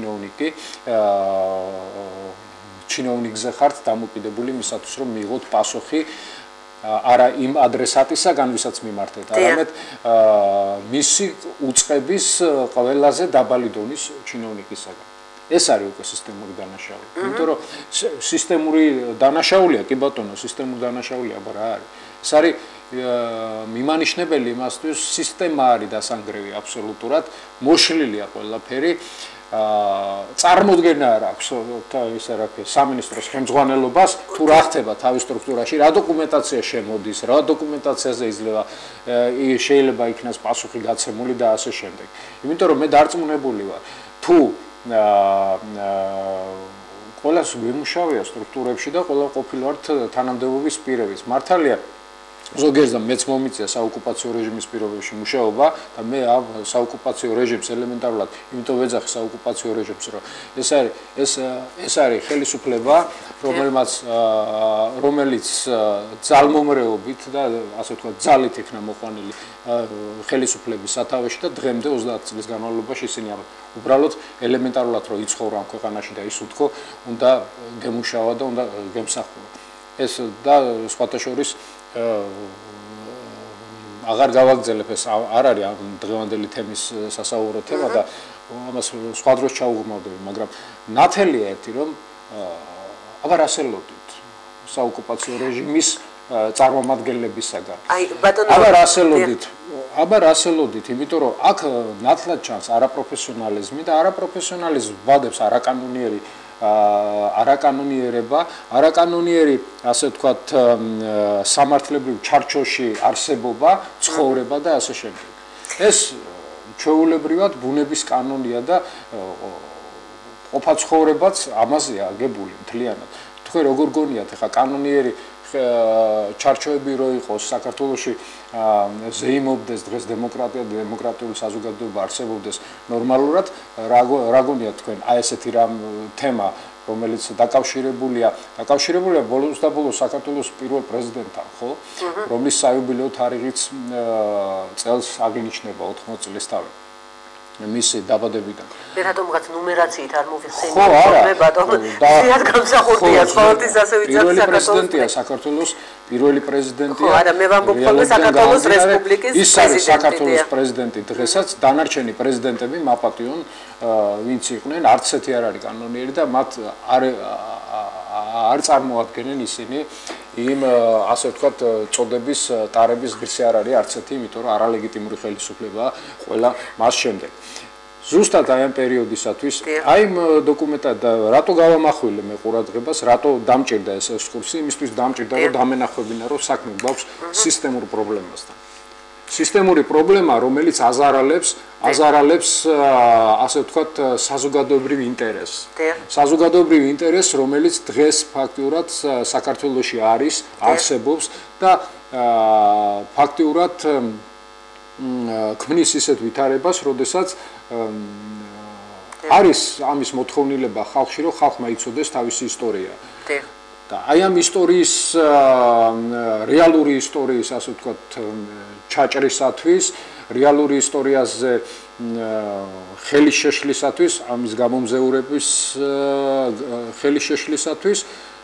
B: ჩინოვნიკზე ხართ დამოკიდებული იმისათვის, რომ მიიღოთ პასუხი არა იმ ადრესატისაგან, ვისაც მიმართეთ, არამედ მისი უწყების ყველაზე დაბალი დონის ჩინოვნიკისაგან. ეს არის უკვე სისტემური დანაშაული. იმიტომ რომ სისტემური დანაშაულია, კი ბატონო, სისტემური დანაშაულია, აბა რა არის? ეს არის მიმანიშნებელი იმასთვის, სისტემა არის დასანგრევი აბსოლუტურად, მოშლილია ყველაფერი. წარმოდგენა არ აქვს ისე რა ქვია სამინისტროს ხელმძღვანელობას თუ რა ხდება თავის სტრუქტურაში, რა დოკუმენტაცია შემოდის, რა დოკუმენტაციაზე შეიძლება იქნას პასუხი გაცემული და ასე შემდეგ. იმიტომ რომ მე დარწმუნებული ვარ, თუ ყველას გვიმუშავია სტრუქტურებში და ყველა ყოფილვართ თანამდებობის პირების. მართალია ზოგიერთს მეც მომიწია საოკუპაციო რეჟიმის პირობებში მუშაობა და მე ამ საოკუპაციო რეჟიმს ელემენტარულად იმიტომ ვეძახი საოკუპაციო რეჟიმს, რომ ეს არის ხელისუფლება, რომელიც ძალმომრეობით და ასე ვთქვათ ძალით იქნა მოყვანილი ხელისუფლების სათავეში და დღემდე 30 წლის განმავლობაში ისინი უბრალოდ ელემენტარულად რომ იცხოვრა ამ ქვეყანაში და ის უთქო, უნდა გემუშავა და უნდა გემსახურა. ეს და სხვათა შორის აღარ გავაგრძელებ, ეს არ არის ამ დღევანდელი თემის სასაუბრო თემა და ამას სხვა დროს ჩაუღრმავდები, მაგრამ ნათელია ერთი, რომ აღარ ასელოდით საოკუპაციო რეჟიმის წარმომადგენლებისაგან. აღარ ასელოდით, იმიტომ რომ აქ ნათლად ჩანს არაპროფესიონალიზმი და არაპროფესიონალიზმს ვადებს არაკანონიერება, არაკანონიერი, ასე ვთქვათ, სამართლებრივ ჩარჩოში არსებობა, ცხოვრება და ასე შემდეგ. ეს ჩვეულებრივად ბუნების კანონია და ყოფა ცხოვრებაც ამაზეა აგებული მთლიანად. თქვენ როგორ გონიათ, ახლა კანონიერი ჩარჩოები რო იყოს საქართველოში ზეიმობდეს დღეს დემოკრატია, დემოკრატიული საზოგადოება არსებობდეს ნორმალურად, რა გონიათ თქვენ აი ესეთი რამ თემა, რომელიც დაკავშირებულია ბოლოს და ბოლოს საქართველოს პირველ პრეზიდენტთან, ხო? რომლის საიუბილეო თარიღიც წელს აღინიშნება 80 წლისთავე. მისი დაბადებიდან.
A: მე რატომღაც ნუმერაციით არ მოვიხსენე, ბატონო, ზიად გამსახურდია, ყოველთვის ასე ვიცით საქართველოს
B: პრეზიდენტია, საქართველოს პირველი პრეზიდენტია.
A: ხო, არა, მე ვამბობ ხოლმე საქართველოს რესპუბლიკის პრეზიდენტი.
B: ის არის საქართველოს პრეზიდენტი დღესაც, დანარჩენი პრეზიდენტები მაპატიონ, ვინც იყვნენ, არც ესეთი არ არის კანონიერი და მათ არ წარმოადგენენ ისინი იმ ასე ვთქვათ წოდების ტარების ღირსი არ არის არც ერთი, იმიტომ რომ არალეგიტიმური ხელისუფლებაა ყველა მას შემდეგ. ზუსტად აი ამ პერიოდისათვის, აი იმ დოკუმენტად რატო გავამახვილე მე ყურადღებას, რატო დამჭირდა ეს ექსკურსი, იმისთვის დამჭირდა რომ დამენახვებინა რომ საქმე გვაქვს სისტემურ პრობლემასთან. სისტემური პრობლემა, რომელიც აზარალებს ასე ვთქვათ საზოგადოებრივ ინტერესს. საზოგადოებრივ ინტერესს, რომელიც დღეს ფაქტიურად საქართველოში არსებობს და ფაქტიურად ქმნის ისეთ ვითარებას, როდესაც არის ამის მოთხოვნილება ხალხში, რომ ხალხმა იცოდეს თავისი ისტორია. და აი ამ ისტორიის რეალური ისტორიის, ასე ვთქვათ, ჩაჭრისათვის, რეალური ისტორიაზე ხელის შეშლისათვის, ამის გამომზეურების ხელის შეშლისათვის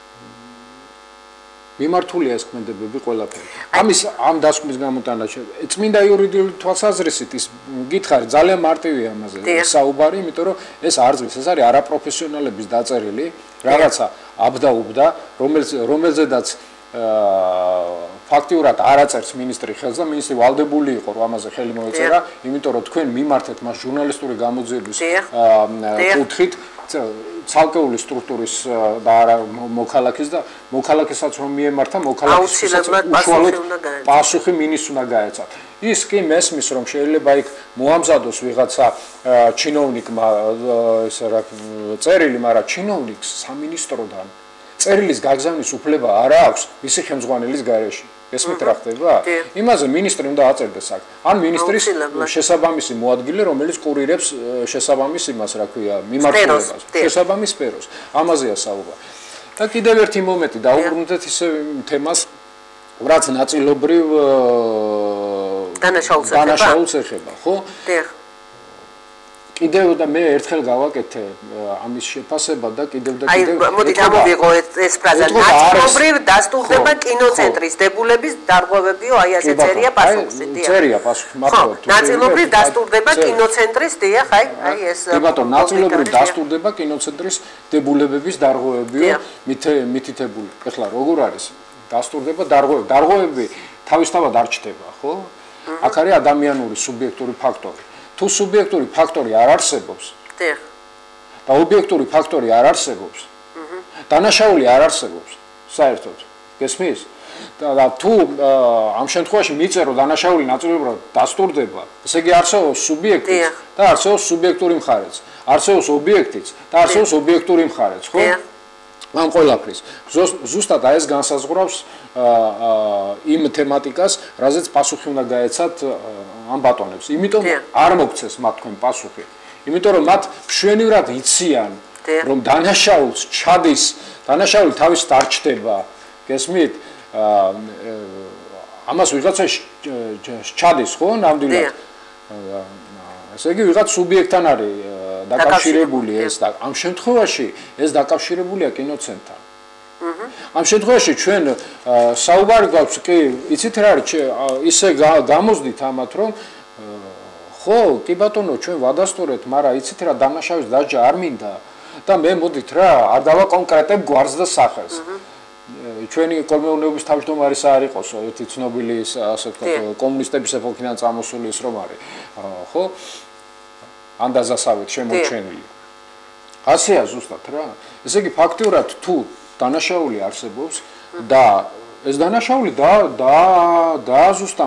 B: მიმართულია ეს ქმედებები ყველაფერი. ამ დასკვნის გამოტანა წმინდა იურიდიული თვალსაზრისით ის გითხარი ძალიან მარტივია ამაზე საუბარი, იმიტომ რომ ეს არწვის, ეს არის არაპროფესიონალების დაწერილი რაღაცა აბდაუბდა, რომელზედაც ფაქტიურად არ აწერს მინისტრი ხელს და მინისტრი ვალდებული იყო რომ ამაზე ხელი მოეწერა, იმიტომ რომ თქვენ მიმართეთ მას ჟურნალისტური გამოძიების კუთხით ცალკეული სტრუქტურის და არა მოქალაქის და მოქალაქესაც რომ მიემართა მოქალაქის უშუალოდ პასუხი მინისტრს უნდა გაეცათ. ის კი მესმის რომ შეიძლება იქ მოამზადოს ვიღაცა ჩინოვნიკმა ეს რა წერილი, მაგრამ ჩინოვნიკს სამინისტროდან წერილის გაგზავნის უფლება არ აქვს მისი ხელმძღვანელის გარეშე. ესმით რა ხდება? იმაზე მინისტრი უნდა აწერდეს აქ. ან მინისტრის შესაბამისი მოადგილე, რომელიც კურირებს შესაბამის იმას, რა ქვია, მიმართულებას, შესაბამის სფეროს. ამაზეა საუბარი. და კიდევ ერთი მომენტი დაუბრუნდეთ ისე თემას, რაც ნაწილობრივ დანაშაულს ეხება, ხო? კიდევ და მე ერთხელ გავაკეთე ამის შეფასება და კიდევ
A: აი მოდით ამოვიღო ეს ფრაზა ნაწილობრივ დასტურდება კინოცენტრის დებულების დარღვევებიო აი ასე წერია პასუხში
B: წერია პასუხი მართლა
A: ნაწილობრივ დასტურდება კინოცენტრის დიახ აი ეს
B: კი ბატონო ნაწილობრივ დასტურდება კინოცენტრის დებულებების დარღვევებიო მითითებული ეხლა როგორ არის დასტურდება დარღვევები თავისთავად არ ჩდება ხო აქ არის ადამიანური სუბიექტური ფაქტორი თუ სუბიექტური ფაქტორი არ არსებობს და ობიექტური ფაქტორი არ არსებობს დანაშაული არ არსებობს საერთოდ გესმის და თუ ამ შემთხვევაში მიწერო დანაშაული ნაწილობრივ დასტურდება ესე იგი არსებობს სუბიექტი და არსებობს სუბიექტური მხარეც არსებობს ობიექტიც და არსებობს ობიექტური მხარეც ხო ამ ყველაფრის ზუსტად ეს განსაზღვრავს იმ თემატიკას, რაზეც პასუხი უნდა გაეცათ ამ ბატონებს. იმიტომ არ მოგცეს მათ თქვენ პასუხი. იმიტომ რომ მათ მშვენივრად იციან, რომ დანაშაულს ჩადის, დანაშაული თავისით არ ჩდება. გესმით? ამას ვიღაცა ჩადის, ხო, ნამდვილად. ესე იგი ვიღაც სუბიექტთან არის დაკავშირებული ეს და ამ შემთხვევაში ეს დაკავშირებულია კინოცენტრთან. ამ შემთხვევაში ჩვენ საუბარი გვაქვს კი იცით რა არის ისე გამოზდით ამათ რომ ხო კი ბატონო ჩვენ ვადასტურეთ მაგრამ იცით რა დანაშაულის დაჯა არ მინდა და მე მოდით რა არ დავაკონკრეტებ გვარს და სახელს ჩვენი კოლმეურნეობის თავმჯდომარის არ იყოს ერთი ცნობილი ასე ვთქვათ კომუნისტების ეპოქიდან წამოსული ის რომ არის ხო ანდაზასავით შემოჩენილი ასეა ზუსტად რა ესე იგი ფაქტიურად თუ დანაშაული არსებობს და ეს დანაშაული დააზუსტა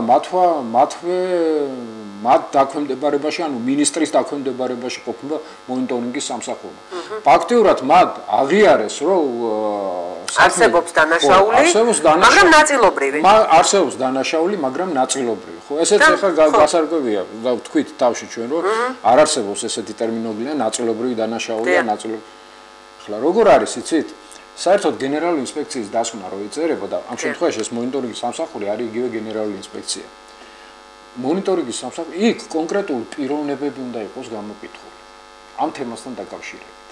B: მათ დაქვემდებარებაში, ანუ მინისტრის დაქვემდებარებაში ყოფნა მონიტორინგის სამსახურმა. ფაქტიურად მათ აღიარეს, რომ
A: არსებობს დანაშაული, მაგრამ ნაწილობრივი.
B: არსებობს დანაშაული, მაგრამ ნაწილობრივი. ხო, ესეც ახლა გასარკვევია, ვთქვით თავში ჩვენ, რომ არ არსებობს ესეთი ტერმინოლოგია, ნაწილობრივი დანაშაული და ნაწილობრივი. ახლა როგორ არის, იცით? საერთოდ გენერალური ინსპექციის დასკვნა რო იწერება და ამ შემთხვევაში ეს მონიტორინგის სამსახური არის იგივე გენერალური ინსპექცია. მონიტორინგის სამსახური იქ კონკრეტული პიროვნებები უნდა იყოს გამოკითხული ამ თემასთან დაკავშირებით.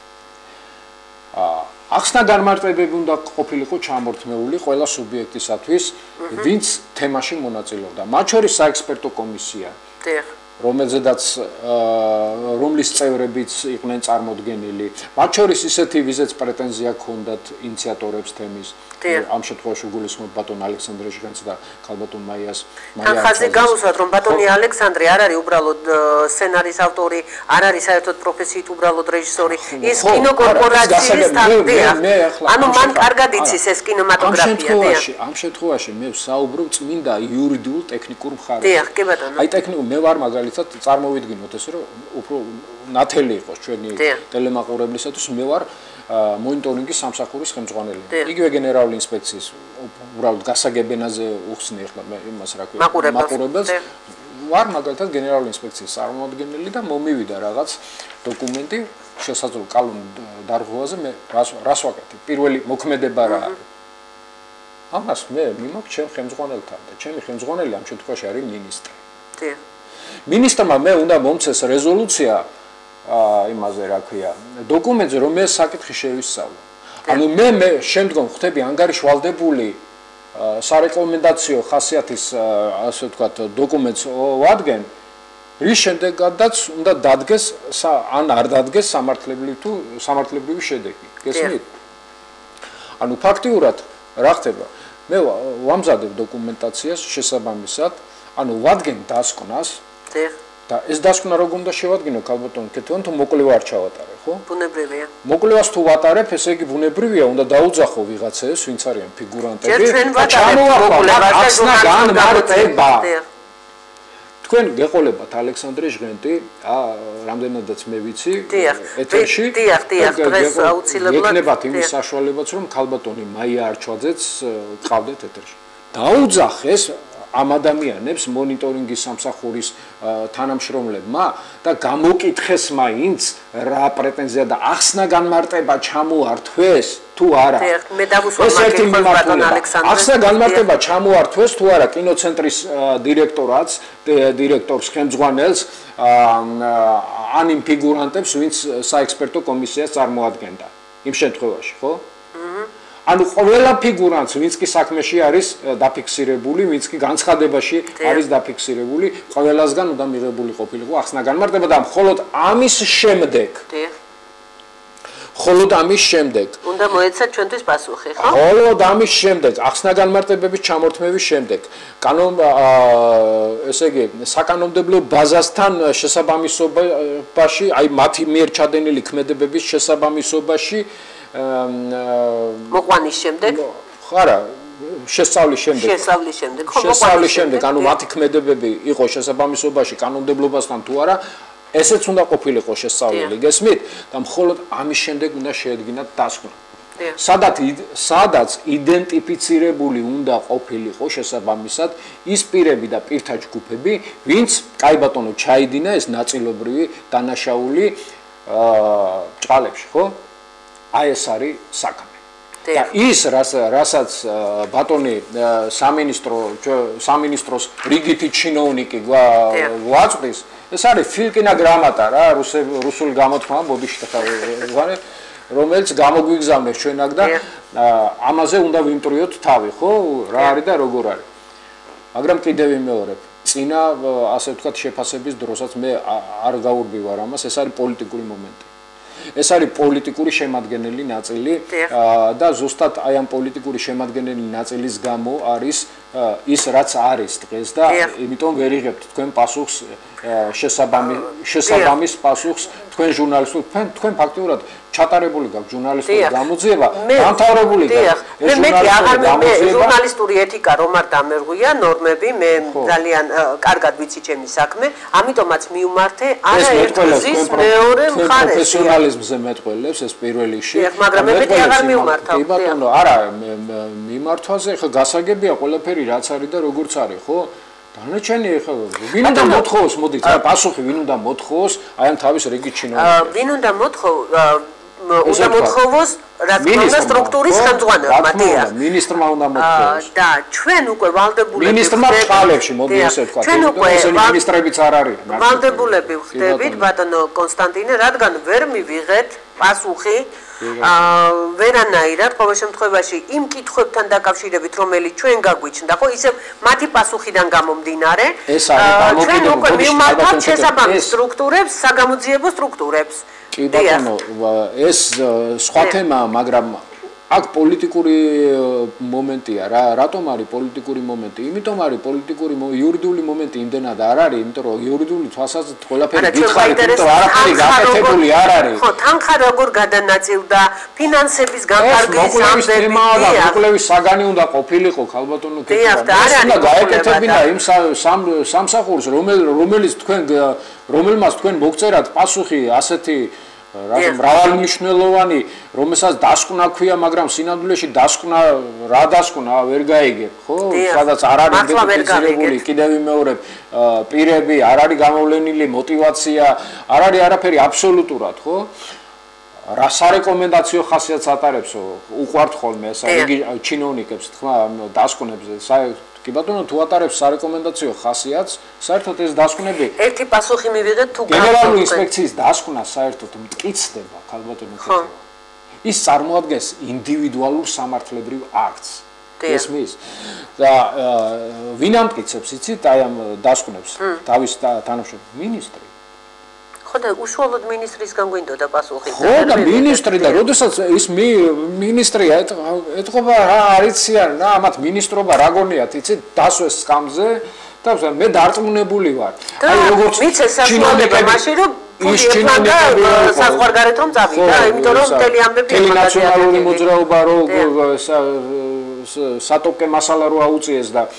B: ახსნა განმარტებები უნდა ყოფილიყო ჩამორთმეული ყველა სუბიექტისათვის, ვინც თემაში მონაწილეობდა. მათ შორის საექსპერტო კომისია. რომელზედაც რომლის წევრებიც იყვნენ წარმოდგენილი. მათ შორის ისეთი ვიზეც პრეტენზია ჰქონდათ ინიციატორებს თემის. ამ შემთხვევაში გულისხმობ ბატონ ალექსანდრე ჟღენს და ქალბატონ მაიას.
A: თან ხაზი გავუსვათ, რომ ბატონი ალექსანდრე არ არის უბრალოდ სცენარის ავტორი, არ არის საერთოდ პროფესიით უბრალოდ რეჟისორი, ის კინოკორპორაციის თანხმდია. ანუ მან კარგად იცის ეს კინემატოგრაფია, დიახ.
B: ამ შემთხვევაში მე ვსაუბრობ წმინდა იურიდიულ ტექნიკურ მხარეს.
A: დიახ, კი ბატონო.
B: აი ტექნიკურ მე ვარ მაგალითად წარმოვიდგინოთ ესე რომ უფრო ნათელი იყოს ჩვენი ტელემაყურებლისათვის მე ვარ მონიტორინგის სამსახურის ხელმძღვანელი. იგივე გენერალური ინსპექციის უბრალოდ გასაგებენაზე უხსნი ახლა მე იმას რა ქვია მაყურებელს ვარ მაგალითად გენერალური ინსპექციის წარმომადგენელი და მომივიდა რაღაც დოკუმენტი შესაძლო კალონ დარღვევაზე მე რას ვაკეთებ პირველი მოქმედება რა არის ამას მე მიმოქ ჩემ ხელმძღვანელთან და ჩემი ხელმძღვანელი ამ შემთხვევაში არის მინისტრი. მინისტრმა მე უნდა მომცეს რეზოლუცია იმაზე რა ქვია დოკუმენტზე რომ მე საკითხი შევისწავლო. ანუ მე შემდგომ ხვდები ანგარიშვალდებული სარეკომენდაციო ხასიათის ასე ვთქვათ დოკუმენტს ვადგენ რის შემდეგაც უნდა დადგეს ან არ დადგეს სამართლებრივი შედეგი. გესმით? ანუ ფაქტიურად რა ხდება? მე ვამზადებ დოკუმენტაციას შესაბამისად, ანუ ვადგენ დასკვნას. და ეს დასკვნა როგორ უნდა შევადგინო ქალბატონო კეთილან თუ მოკლე ვარ ჩავატარე, ხო?
A: ბუნებრივია.
B: მოკლევას თუ ვატარებ, ესე იგი ბუნებრივია, უნდა დაუძახო ვიღაცებს, ვინც არიან ფიგურანტები და ჩამოვაყალიბოთ ახსნა განმარტება. თქვენ გეყოლებათ ალექსანდრე ჟღენტი, რამდენადაც მე ვიცი, ეთერში.
A: დიახ, დღეს აუცილებლად
B: ეკნებათ იმის საშუალებაც, რომ ქალბატონი მაია არჩვაძეც ყავდეთ ეთერში. დაუძახეს ამ ადამიანებს მონიტორინგის სამსახურის თანამშრომლებმა და გამოკითხეს მაინც რა პრეტენზია და ახსნა განმარტება ჩამოართვეს თუ არა.
A: მე დავუსვამ მაგერს ბატონ ალექსანდრე.
B: ახსნა განმარტება ჩამოართვეს თუ არა კინოცენტრის დირექტორს ხელმძღვანელს ან იმ ფიგურანტებს ვინც საექსპერტო კომისიას წარმოადგენდა იმ შემთხვევაში, ხო? ანუ ყველა ფიგურანტს ვინც კი საქმეში არის დაფიქსირებული, ვინც კი განცხადებაში არის დაფიქსირებული, ყველასგან უნდა მიღებული ყოფილიყო ახსნა განმარტება და მხოლოდ ამის შემდეგ
A: უნდა მოეცათ ჩვენთვის პასუხი, ხო?
B: მხოლოდ ამის შემდეგ, ახსნა განმარტებების ჩამორთმევის შემდეგ, ესე იგი, საკანონმდებლო ბაზასთან შესაბამისობაში, აი მათი მიერ ჩადენილი ქმედებების შესაბამისობაში
A: მოყვანის შემდეგ
B: ხარა შესწავლის შემდეგ ანუ მათი ქმედებები იყო შესაბამისობაში კანონმდებლობასთან თუ არა ესეც უნდა ყოფილიყო შესწავლილი გესმით და მხოლოდ ამის შემდეგ უნდა შეედგინათ დასკვნა სადაც იდენტიფიცირებული უნდა ყოფილიყო შესაბამისად ის პირები და პირთა ჯგუფები ვინც კაი ბატონო ჩაიდინა ეს ნაწილობრივი დანაშაული ჭყალებში ხო აი ეს არის საქმე. და ის რასაც ბატონი სამინისტროს რიგითი ჩინოვნიკი გვაწვდის, ეს არის ფილკინა გრამატა რა, რუსული გამოთქმა ბოდიში ხარ, რომელიც გამოგვიგზავნეს ჩვენ აქ და ამაზე უნდა ვიმტრიოთ თავი, ხო? რა არის და როგორ არის. მაგრამ კიდევ ვიმეორებ, წინა ასე ვთქვათ შეფასების დროსაც მე არ გავურბივარ ამას, ეს არის პოლიტიკური მომენტი. ეს არის პოლიტიკური შემადგენელი ნაწილი და ზუსტად აი ამ პოლიტიკური შემადგენელი ნაწილის გამო არის ის რაც არის დღეს და იმიტომ ვერ იღებთ თქვენ პასუხს შესაბამის პასუხს თქვენ ჟურნალისტულ თქვენ ფაქტიურად ჩატარებული გაქვთ ჟურნალისტური გამოძიება დამთავრებული გაქვთ
A: ეს ჟურნალისტური ეთიკა რომ არ დამერღვია ნორმები მე ძალიან კარგად ვიცი ჩემი საქმე ამიტომაც მიუმართე არაერთგზის მეორე მხარეს
B: პროფესიონალიზმზე მეტყველებს ეს პირველ რიგში
A: მაგრამ მე მეტი აღარ მიუმართავ
B: ბატონო არა მიმართვაზე ხო გასაგებია ყველაფერი რაც არის და როგორც არის ხო დანარჩენი ხო ვინ უნდა მოთხოვოს მოდით რა პასუხი ვინ უნდა მოთხოვოს აი ამ თავის რიგით ჩინოვნიკებს
A: ვინ უნდა მოთხოვოს რა თქმა უნდა სტრუქტურის ხელმძღვანელმა დიახ
B: მინისტრმა უნდა მოთხოვოს
A: და ჩვენ უკვე ვალდებულები
B: მინისტრმა წყალებში მოდი ესე ვთქვა
A: ჩვენ უკვე
B: მინისტრებიც არ არის
A: ვალდებულები ვხდებით ბატონო კონსტანტინე რადგან ვერ მივიღეთ პასუხი ვერანაირად ყოველ შემთხვევაში იმ კითხვებთან დაკავშირებით რომელიც ჩვენ გაგვიჩნდა ხო ისე მათი პასუხიდან გამომდინარე ჩვენ უკვე მივმართავთ შესაბამის სტრუქტურებს საგამოძიებო სტრუქტურებს
B: კი ბატონო ეს სხვა თემაა მაგრამ აქ პოლიტიკური მომენტია რა რატომ არის პოლიტიკური მომენტი იმიტომ არის პოლიტიკური იურიდიული მომენტი იმდენად არ არის იმიტომ რომ იურიდიული თვალსაზრისით ყველაფერი გითხარით იმიტომ რომ არაფერი გაკეთებული არ არის
A: ხო თანხა როგორ გადანაწილდა ფინანსების გამარჯვების ამბები
B: მოკლევის საგანი უნდა ყოფილიყო ხალბატონო უნდა გაეკეთებინა იმ სამსახურს რომელმაც თქვენ მოგწერათ პასუხი ასეთი რატომ მრავალმნიშვნელოვანი რომელსაც დასკვნა ქვია მაგრამ სინამდვილეში დასკვნა რა დასკვნა ვერ გაიგებ ხო სადაც არ არის დეტალიზირებული კიდევ მეორე პირები არ არის გამოვლენილი мотиваცია არ არის არაფერი აბსოლუტურად ხო რა სარეკომენდაციო ხასიათს ატარებსო უყვართ ხოლმე ეს იგი ჩინოვნიკებს თქმა დასკვნებს კი ბატონო თუ ატარებს სარეკომენდაციო ხასიათს საერთოდ ეს დასკვნები
A: ერთი პასუხი მივიღეთ თუ
B: გენერალური ინსპექციის დასკვნა საერთოდ მტკიცდება ხალბატონო ხო ის წარმოადგენს ინდივიდუალურ სამართლებრივ აქტს ესმის და ვინ ამტკიცებს იცით აი ამ დასკვნებს თავის თანამშრომელი მინისტრი
A: ხო და უშუალოდ მინისტრისგან გვინდოდა პასუხი
B: ხო და მინისტრი და როდესაც ის მინისტრია ეთყობა რა არიციან რა ამათ მინისტრობა რა გონიათ იცით დასვეს სკამზე და მე დარწმუნებული ვარ
A: აი როგორც მიცე საშუალება მაშინ რომ ის ჩინოვნიკები საზღვარგარეთ რომ წავიდა იმიტომ რომ მთელი ამბები
B: ნაციონალური მოძრაობა რო სატოკე მასალა რო აუწიეს და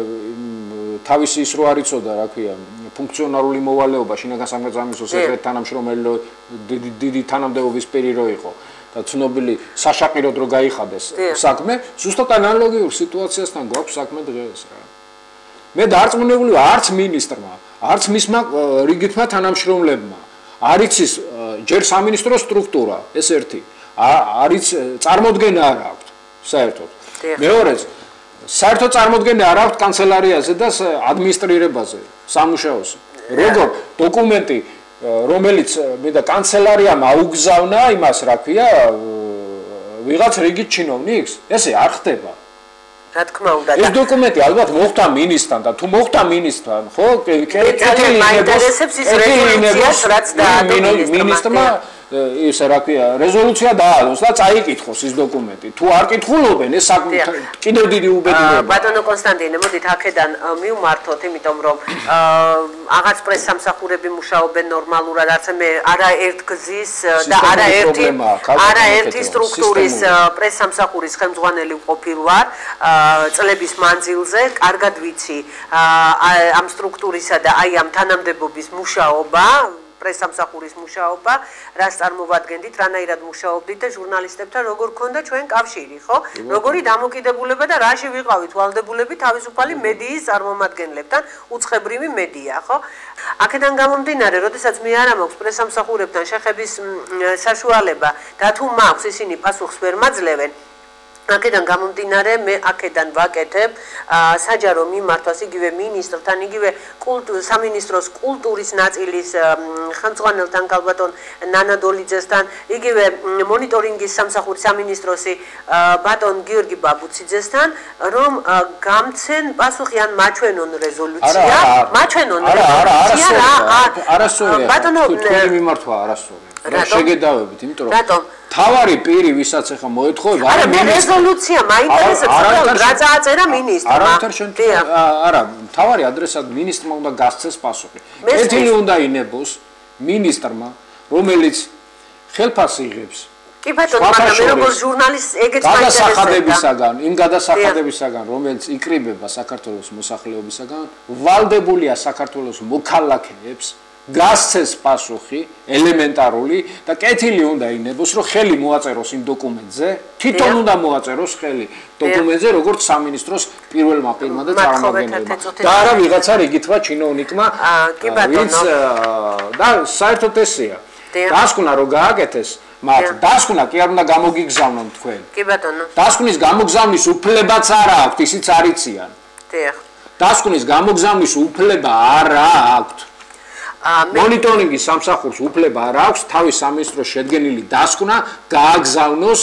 B: თავისი ის რო არიწოდა რა ქვია ფუნქციონალური მოვალეობა შინაგან სამგზავროს ერთ თანამშრომელი დიდი თანამდებობის პირი რო იყო და ცნობილი საშაყიროდ რო გაიხადეს საქმე ზუსტად ანალოგიურ სიტუაციასთან გვაქვს საქმე დღეს რა მე დარწმუნებული ვარ არც მინისტრმა არც მისმა რიგითმა თანამშრომლებმა არც ის ჯერ სამინისტრო სტრუქტურა ეს ერთი არც წარმოდგენა არ აქვს საერთოდ მეორეც საერთოდ წარმოდგენა არ აქვს კანცელარიაზე და ადმინისტრირებაზე სამუშაოზე როგორ დოკუმენტი რომელიც მე და კანცელარიამ აუგზავნა იმას რა ქვია ვიღაც რიგით ჩინოვნიკს ესე არ ხდება
A: რა თქმა უნდა
B: ეს დოკუმენტი ალბათ მოხდა მინისტრთან და თუ მოხდა 민ისტრთან ხო
A: კეთილი მაინტერესებს ის რეზოლუციას რაც დაადო
B: მინისტრმა ისე რა ქვია რეზოლუცია დაადოს და წაიკითხოს ის დოკუმენტი თუ არ კითხულობენ ეს კიდევ დიდი უბედურება
A: ბატონო კონსტანტინე მოდით აქედან მივმართოთ იმიტომ რომ აღარც პრესსამსახურები მუშაობენ ნორმალურად არც მე არაერთგზის და არაერთი სტრუქტურის პრესსამსახურის ხელმძღვანელი ვყოფილ ვარ წლების მანძილზე კარგად ვიცი ამ სტრუქტურისა და აი ამ თანამდებობის მუშაობა პრესსამსახურის მუშაობა, რას წარმოვადგენდით, რანაირად მუშაობდით და ჟურნალისტებთან როგორ ქონდა ჩვენ კავშირი, ხო? როგორი დამოკიდებულება და რაში ვიყავით ვალდებულები თავისუფალი მედიის წარმომადგენლებთან, უცხებრივი მედია, ხო? აქედან გამომდინარე, როდესაც მე არ მაქვს პრესსამსახურებთან შეხების საშუალება და თუ მაქვს ისინი პასუხს ვერ მაძლევენ აქედან გამომდინარე მე აქედან ვაკეთებ საჯარო მიმართვას იგივე მინისტრთან იგივე სამინისტროს კულტურის ნაწილის ხელმძღვანელთან ალბათ ნანა დოლიძესთან იგივე მონიტორინგის სამსახურის სამინისტროსი ბატონ გიორგი ბაბუციძესთან რომ გამცენ პასუხი ან მაჩვენონ რეზოლუცია მაჩვენონ რეზოლუცია
B: არასწორია ბატონო თქვენი მიმართვა არასწორია რა შეგედავებით იმიტომ რომ თავარი პირი ვისაც ახლა მოეთხოვება
A: არა მე რეზოლუცია მაინტერესებს რა წააწერა მინისტრმა
B: არა თავარი ადრესად მინისტრმა უნდა გასცეს პასუხი კეთილი უნდა ინებოს მინისტრმა რომელიც ხელფასს იღებს
A: კი ბატონო მაგრამ მე როგორც ჟურნალისტ ეგეც
B: მაინტერესებდა იმ გადასახადებისაგან რომელიც იკრიბება საქართველოს მოსახლეობისაგან ვალდებულია საქართველოს მოქალაქეებს გასცეს პასუხი ელემენტარული და კეთილი უნდა ინებოს რომ ხელი მოაწეროს იმ დოკუმენტზე თვითონ უნდა მოაწეროს ხელი დოკუმენტზე როგორც სამინისტროს პირველმა პირმა და წარმომადგენელმა და არა ვიღაცა რიგითმა ჩინოვნიკმა ვინც და საერთოდ ესეა დასკვნა რომ გააკეთეს მათ დასკვნა კი არ უნდა გამოგიგზავნონ თქვენ
A: კი ბატონო
B: დასკვნის გამოგზავნის უფლებაც არა აქვთ ისიც არიციან
A: დიახ
B: დასკვნის გამოგზავნის უფლება არა აქვთ მონიტორინგის სამსახურს უფლება არ აქვს თავის სამინისტროს შედგენილი დასკვნა გააგზავნოს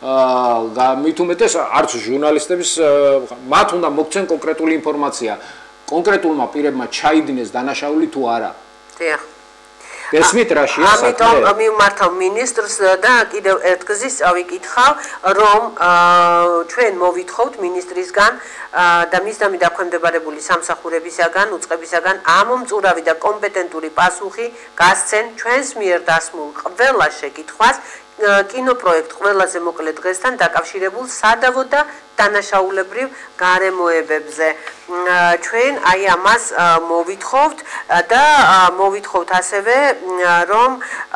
B: მით უმეტეს არც ჟურნალისტების მათ უნდა მოგცენ კონკრეტული ინფორმაცია კონკრეტულმა პირებმა ჩაიდინეს დანაშაული თუ არა.
A: დიახ.
B: გესმით რაშია საქმე?
A: ამიტომ მიმართავ მინისტრს და კიდევ ერთგზის წავიკითხავ, რომ ჩვენ მოვითხოვთ მინისტრისგან და მისდამი დაქვემდებარებული სამსახურებისაგან, უწყებისაგან ამომწურავი და კომპეტენტური პასუხი გასცენ ჩვენს მიერ დასმულ ყველა შეკითხვას კინოპროექტ ყველაზე მოკლე დღესთან დაკავშირებულ სადავო და დანაშაულებრივ გარემოებებზე. ჩვენ აი ამას მოვითხოვთ და მოვითხოვთ ასევე რომ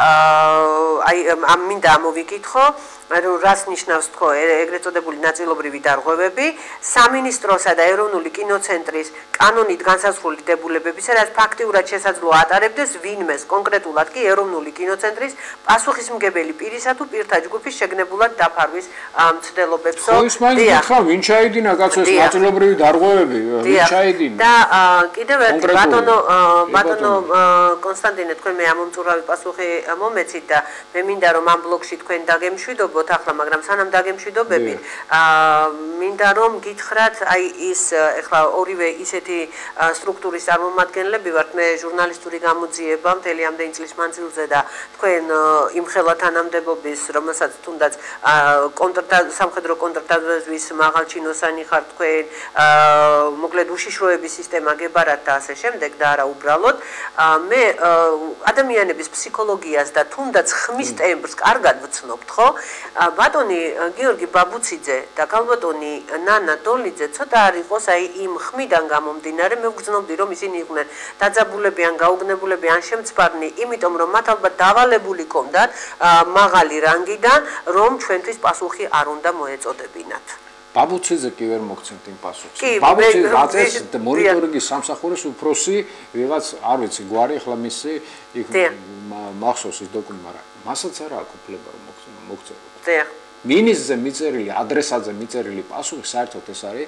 A: აი მინდა მოვიკითხო რას ნიშნავს თქო ეგრეთ წოდებული ნაწილობრივი დარღვევები სამინისტროსა და ეროვნული კინოცენტრის კანონით განსაზღვრული დებულებებისა, რაც ფაქტიურად შესაძლოა ატარებდეს ვინმეს, კონკრეტულად კი ეროვნული კინოცენტრის პასუხისმგებელი პირისა თუ პირთა ჯგუფის შეგნებულად დაფარვის მცდელობებსო.
B: ვინ ჩაიდინა კაცო ეს ნაწილობრივი დარღვევები? ვინ ჩაიდინა?
A: და კიდევ ერთი ბატონო კონსტანტინე თქვენ მე ამომწურავი პასუხი მომეცით და მე მინდა რომ ამ ბლოკში თქვენ დაგემშვიდობოთ ახლა, მაგრამ სანამ დაგემშვიდობებით მინდა რომ გითხრათ აი ის ახლა ორივე ისეთი სტრუქტურის წარმომადგენლები ვართ, მე ჟურნალისტური გამოძიება მთელი ამდენი წლის მანძილზე და თქვენ იმ ხელათანამდებობის რომელსაც თუნდაც სამხედრო კონტრდაზვერვის მაღალჩინოსანი ხართ თქვენ მოკლედ უშიშროების სისტემა გებარათ და ასე შემდეგ და არა უბრალოდ მე ადამიანების ფსიქოლოგიას და თუნდაც ხმის ტემპს კარგად ვცნობთ ხო ბატონი გიორგი ბაბუციძე და გალბატონი ნანა დოლიძე ცოტა არ იყოს აი იმ ხმიდან გამომდინარე მე ვგრძნობდი რომ ისინი იყვნენ დაძაბულები ან გაუგნებულები ან შემცპარნი იმიტომ რომ მათ ალბათ დავალებული ჰქონდათ მაღალი რანგიდან რომ ჩვენთვის პასუხი არ უნდა მოეწოდებინათ
B: ბაბუციძე კი ვერ მოგცემთ იმ პასუხს. ბაბუციძე აწეს მონიტორინგის სამსახურის უფროსი ვიღაც არ ვიცი გვარი ახლა მისი იქ მახსოვს ის დოკუმენტი, მაგრამ მასაც არ აქვს უფლება რომ მოგწერო.
A: დიახ.
B: მინისტრზე მიწერილი, ადრესატზე მიწერილი პასუხი საერთოდ ეს არის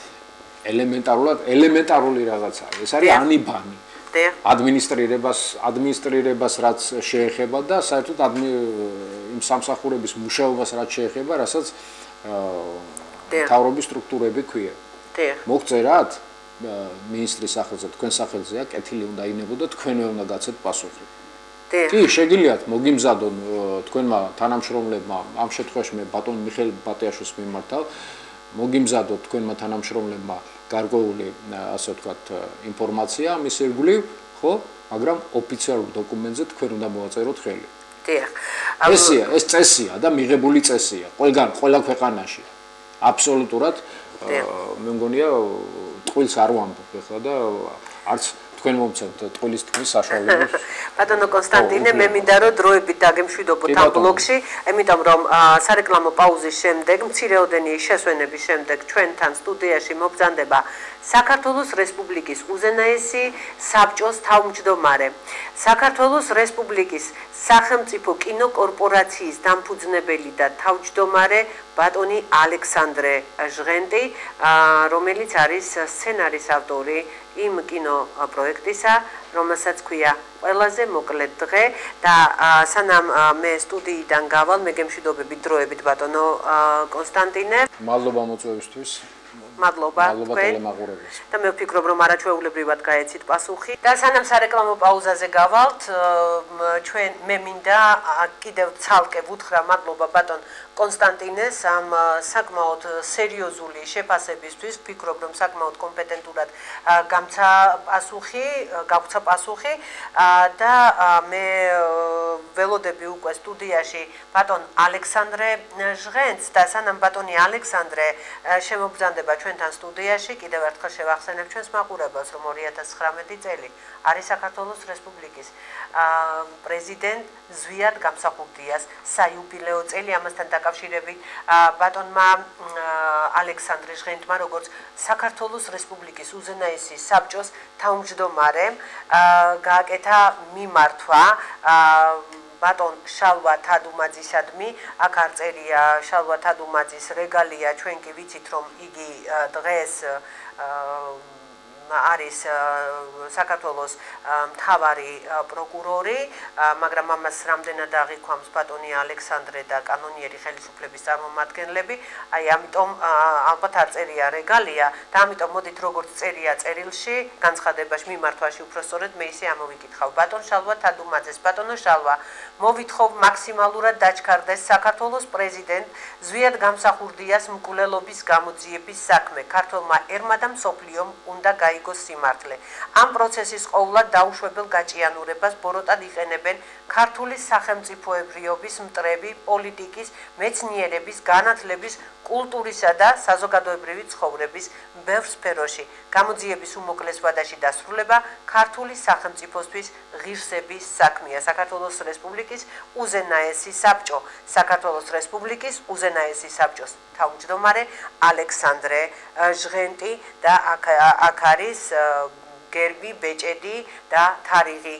B: ელემენტარული რაღაცა. ეს არის ანიბანი. ადმინისტრირებას რაც შეეხება და საერთოდ იმ სამსახურების მუშაობას რაც შეეხება, რასაც თავრობის სტრუქტურები ქვია. მოგწერათ მინისტრის სახელზე, თქვენ სახელზეა, კეთილი უნდა ინებოდოთ, თქვენვე უნდა გაცეთ პასუხი. კი, შეგიძლიათ მოგიმზადონ თქვენმა თანამშრომლებმა, ამ შემთხვევაში მე ბატონ მიხეილ ბატიაშვილს მიმართავ, მოგიმზადოთ თქვენმა თანამშრომლებმა გარკვეული, ასე ვთქვათ, ინფორმაცია მის ირგვლივ, ხო, მაგრამ ოფიციალურ დოკუმენტზე თქვენ უნდა მოვაწეროთ ხელი.
A: დიახ.
B: ეს წესია და მიღებული წესია, ყველა ქვეყანაში. აბსოლუტურად მე მგონია ტყუილს არ ვამბობ ახლა და არც თქვენ მომცემთ ტყუილის თქმის საშუალებას.
A: ბატონო კონსტანტინე, მე მინდა რომ დროებით დაგემშვიდობოთ ამ ბლოკში, იმიტომ რომ სარეკლამო პაუზის შემდეგ, მცირეოდენი შესვენების შემდეგ ჩვენთან სტუდიაში მობრძანდება საქართველოს რესპუბლიკის უზენაესი საბჭოს თავმჯდომარე, საქართველოს რესპუბლიკის სახელმწიფო კინოკორპორაციის დამფუძნებელი და თავმჯდომარე ბატონი ალექსანდრე ჟღენტი, რომელიც არის სცენარის ავტორი იმ კინოპროექტისა, რომელსაც ქვია ყველაზე მოკლე დღე და სანამ მე სტუდიიდან გავალ, მე გემშვიდობებით დროებით ბატონო კონსტანტინე.
B: მადლობა მოწვევისთვის.
A: მადლობა
B: ტელემაყურებელს.
A: და მე ვფიქრობ რომ არაჩვეულებრივად გაეცით პასუხი. და სანამ სარეკლამო პაუზაზე გავალთ, ჩვენ მე მინდა კიდევ ცალკე ვუთხრა მადლობა ბატონ კონსტანტინეს ამ საკმაოდ სერიოზული შეფასებისთვის. ვფიქრობ რომ საკმაოდ კომპეტენტურად გამცა პასუხი და მე ველოდები უკვე სტუდიაში ბატონ ალექსანდრე ჟღენტს და სანამ ბატონი ალექსანდრე შემოგზანდება ჩვენთან სტუდიაში, კიდევ ერთხელ შევახსენებ ჩვენს მაყურებელს, რომ 2019 წელი არის საქართველოს რესპუბლიკის პრეზიდენტ ზვიად გამსახურდიას საიუბილეო წელი, ამასთან დაკავშირებით ბატონმა ალექსანდრე ჟღენტმა, როგორც საქართველოს რესპუბლიკის უზენაესი საბჭოს თავმჯდომარემ გააკეთა მიმართვა ბატონ შალვა თადუმაძისადმი, აქ არ წერია შალვა თადუმაძის რეგალია, ჩვენ კი ვიცით რომ იგი დღეს არის საქართველოს მთავარი პროკურორი, მაგრამ ამას რამდენად აღიქვამს ბატონი ალექსანდრე და კანონიერი ხელისუფლების წარმომადგენლები, აი ამიტომ ალბათ არ წერია რეგალია და ამიტომ მოდით როგორც წერია წერილში, განცხადებაში მიმართვაში უпростоრად მე ისე ამოვიკითხავ. ბატონ შალვა თადუმაძეს, ბატონო შალვა, მოვითხოვ მაქსიმალურად დაჩქარდეს საქართველოს პრეზიდენტ ზვიად გამსახურდიას მკვლელობის გამოძიების საქმე. ქართველმა ერმა და მსოფლიომ უნდა გაიგოს სიმართლე. ამ პროცესის ყოვლად დაუშვებელ გაჭიანურებას ბოროტად იყენებენ ქართული სახელმწიფოებრიობის მტრები, პოლიტიკის, მეცნიერების, განათლების, კულტურისა და საზოგადოებრივი ცხოვრების ბევრ სფეროში. გამოძიების უმოკლეს ვადაში დასრულება ქართული სახელმწიფოსთვის ღირსების საქმეა. საქართველოს რესპუბლიკის უზენაესი საბჭო, საქართველოს რესპუბლიკის უზენაესი საბჭოს თავმჯდომარე ალექსანდრე ჟღენტი და აქ არის გერბი, ბეჭედი და თარიღი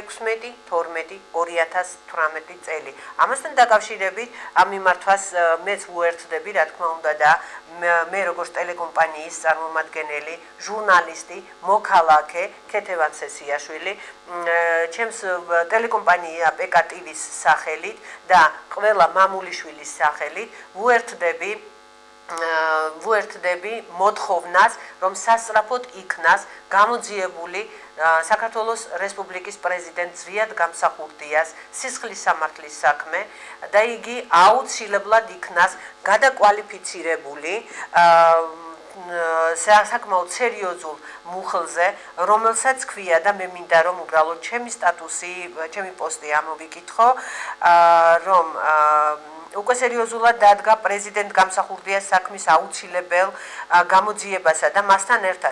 A: 16/12/2018 წელი. ამასთან დაკავშირებით ამ მიმართვას მეც ვუერთდები, რა თქმა უნდა და მე როგორც ტელეკომპანიის წარმომადგენელი, ჟურნალისტი, მოქალაქე ქეთევან სესიაშვილი, ჩემს ტელეკომპანია PKTV-ის სახელით და ყველა მამულიშვილის სახელით ვუერთდები მოთხოვნას, რომ სასწრაფოდ იქნას გამოძიებული საქართველოს რესპუბლიკის პრეზიდენტ ზვიად გამსახურდიას სისხლის სამართლის საქმე და იგი აუცილებლად იქნას გადაკვალიფიცირებული საკმაოდ სერიოზულ მუხლზე, რომელსაც ქვია და მე მინდა რომ უბრალოდ ჩემი სტატუსი, ჩემი პოსტი ამოვიკითხო, რომ უკვე სერიოზულად დადგა პრეზიდენტ გამსახურდიას საქმის აუცილებელ გამოძიებასა და მასთან ერთად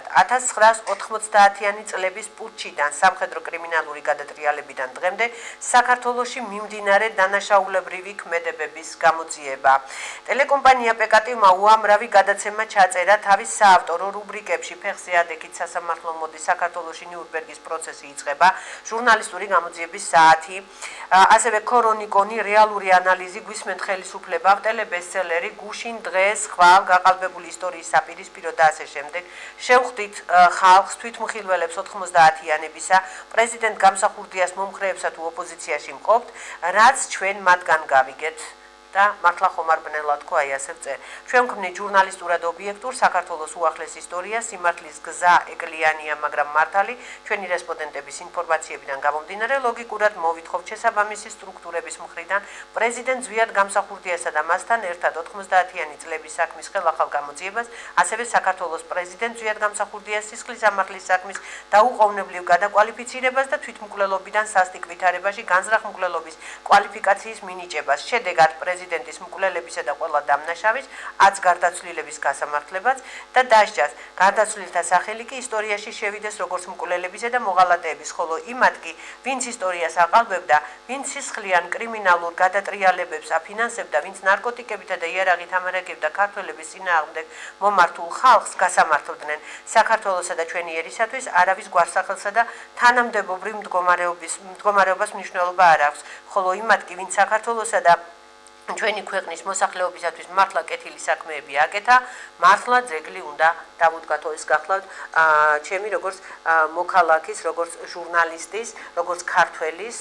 A: 1990-იანი წლების პუტჩიდან სამხედრო კრიმინალური გადატრიალებიდან დღემდე საქართველოში მიმდინარე დანაშაულებრივი ქმედებების გამოძიება. ტელეკომპანია PKTV-მა უამრავი გადაცემა ჩაწერა თავის საავტორო რუბრიკებში ფეხზე ადექით სასამართლო მოდი საქართველოში ნიურნბერგის პროცესი იწყება, ჟურნალისტური გამოძიების საათი, ასევე ქრონიკონი, რეალური ანალიზი, გვისმენთ ხელისუფლება, ტელebestselleri, გუშინ დღეს, ხვალ, გაყალბებული ისტორიის საპირისპირო და ასე შემდეგ. შევხვდით ხალხს, თვითმხილველებს 90-იანებისა, პრეზიდენტ გამსახურდიას მომხრეებსა თუ ოპოზიციაში მყოფთ, რაც ჩვენ მათგან გავიგეთ. და მართლა ხომ არ ბნელა თქვა აი ასე წერ. ჩვენ ვქმნით ჟურნალისტურად ობიექტურ საქართველოს უახლეს ისტორიას, სიმართლის გზა ეკლიანია, მაგრამ მართალი, ჩვენი რესპონდენტების ინფორმაციებიდან გამომდინარე, ლოგიკურად მოვითხოვთ შესაბამისი სტრუქტურების მხრიდან პრეზიდენტ ზვიად გამსახურდიასა და მასთან ერთად 90-იანი წლების საქმის ხელახალ გამოძიებას, ასევე საქართველოს პრეზიდენტ ზვიად გამსახურდიას სისხლის სამართლის საქმის დაუყოვნებლივ გადაკვალიფიცირებას და თვითმკვლელობიდან სასტიკ ვითარებაში განზრახ მკვლელობის კვალიფიკაციის მინიჭებას. შედეგად პრეზიდენტის მკვლელებისა და ყველა დამნაშავის, აც გარდაცვლილების გასამართლებაც და დასჯას. გარდაცვლილთა სახელი კი ისტორიაში შევიდეს როგორც მკვლელებისა და მოღალატეების, ხოლო იმათ კი, ვინც ისტორიას აყალბებდა, ვინც სისხლიან კრიმინალურ გადატრიალებებს აფინანსებდა, ვინც ნარკოტიკებითა და იარაღით ამარაგებდა ქართველების წინააღმდეგ მომართულ ხალხს, გასამართლდნენ. საქართველოსა და ჩვენი ერისათვის არავის გვარსახელსა და თანამდებობრივ მდგომარეობას მნიშვნელობა არ აქვს, ხოლო იმათ კი, ვინც საქართველოსა და ჩვენი ქვეყნის მოსახლეობისათვის მართლა კეთილი საქმეები აკეთა, მართლა ძეგლი უნდა დავუდგათო. ეს გახლავთ ჩემი როგორც მოქალაქის, როგორც ჟურნალისტის, როგორც ქართველის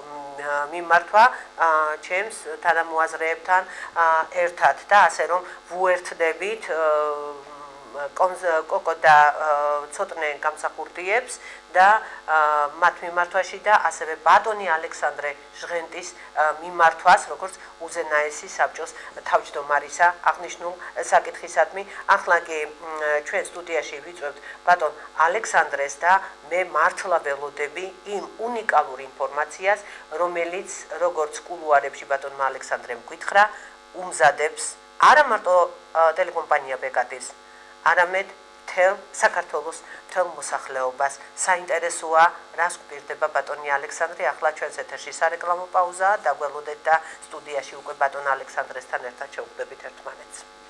A: მიმართვა ჩემს თანამოაზრეებთან ერთად და ასე რომ ვუერთდებით კოკო და ცოტნე გამსახურდიებს და მათ მიმართვაში და ასევე ბატონი ალექსანდრე ჟღენტის მიმართვას, როგორც უზენაესი საბჭოს თავმჯდომარისა აღნიშნულ საკითხისადმი. ახლა კი ჩვენ სტუდიაში ვიწვევთ ბატონ ალექსანდრეს და მე მართლა ველოდები იმ უნიკალურ ინფორმაციას, რომელიც როგორც კულუარებში ბატონმა ალექსანდრემ გითხრა, უმზადებს არა მარტო ტელეკომპანია PKTV-ს, არამედ მთელ საქართველოს მთელ მოსახლეობას. საინტერესოა, რას გვპირდება ბატონი ალექსანდრე. ახლა ჩვენს ეთერში სარეკლამო პაუზაა, დაგველოდეთ და სტუდიაში უკვე ბატონ ალექსანდრესთან ერთად შევხვდებით ერთმანეთს.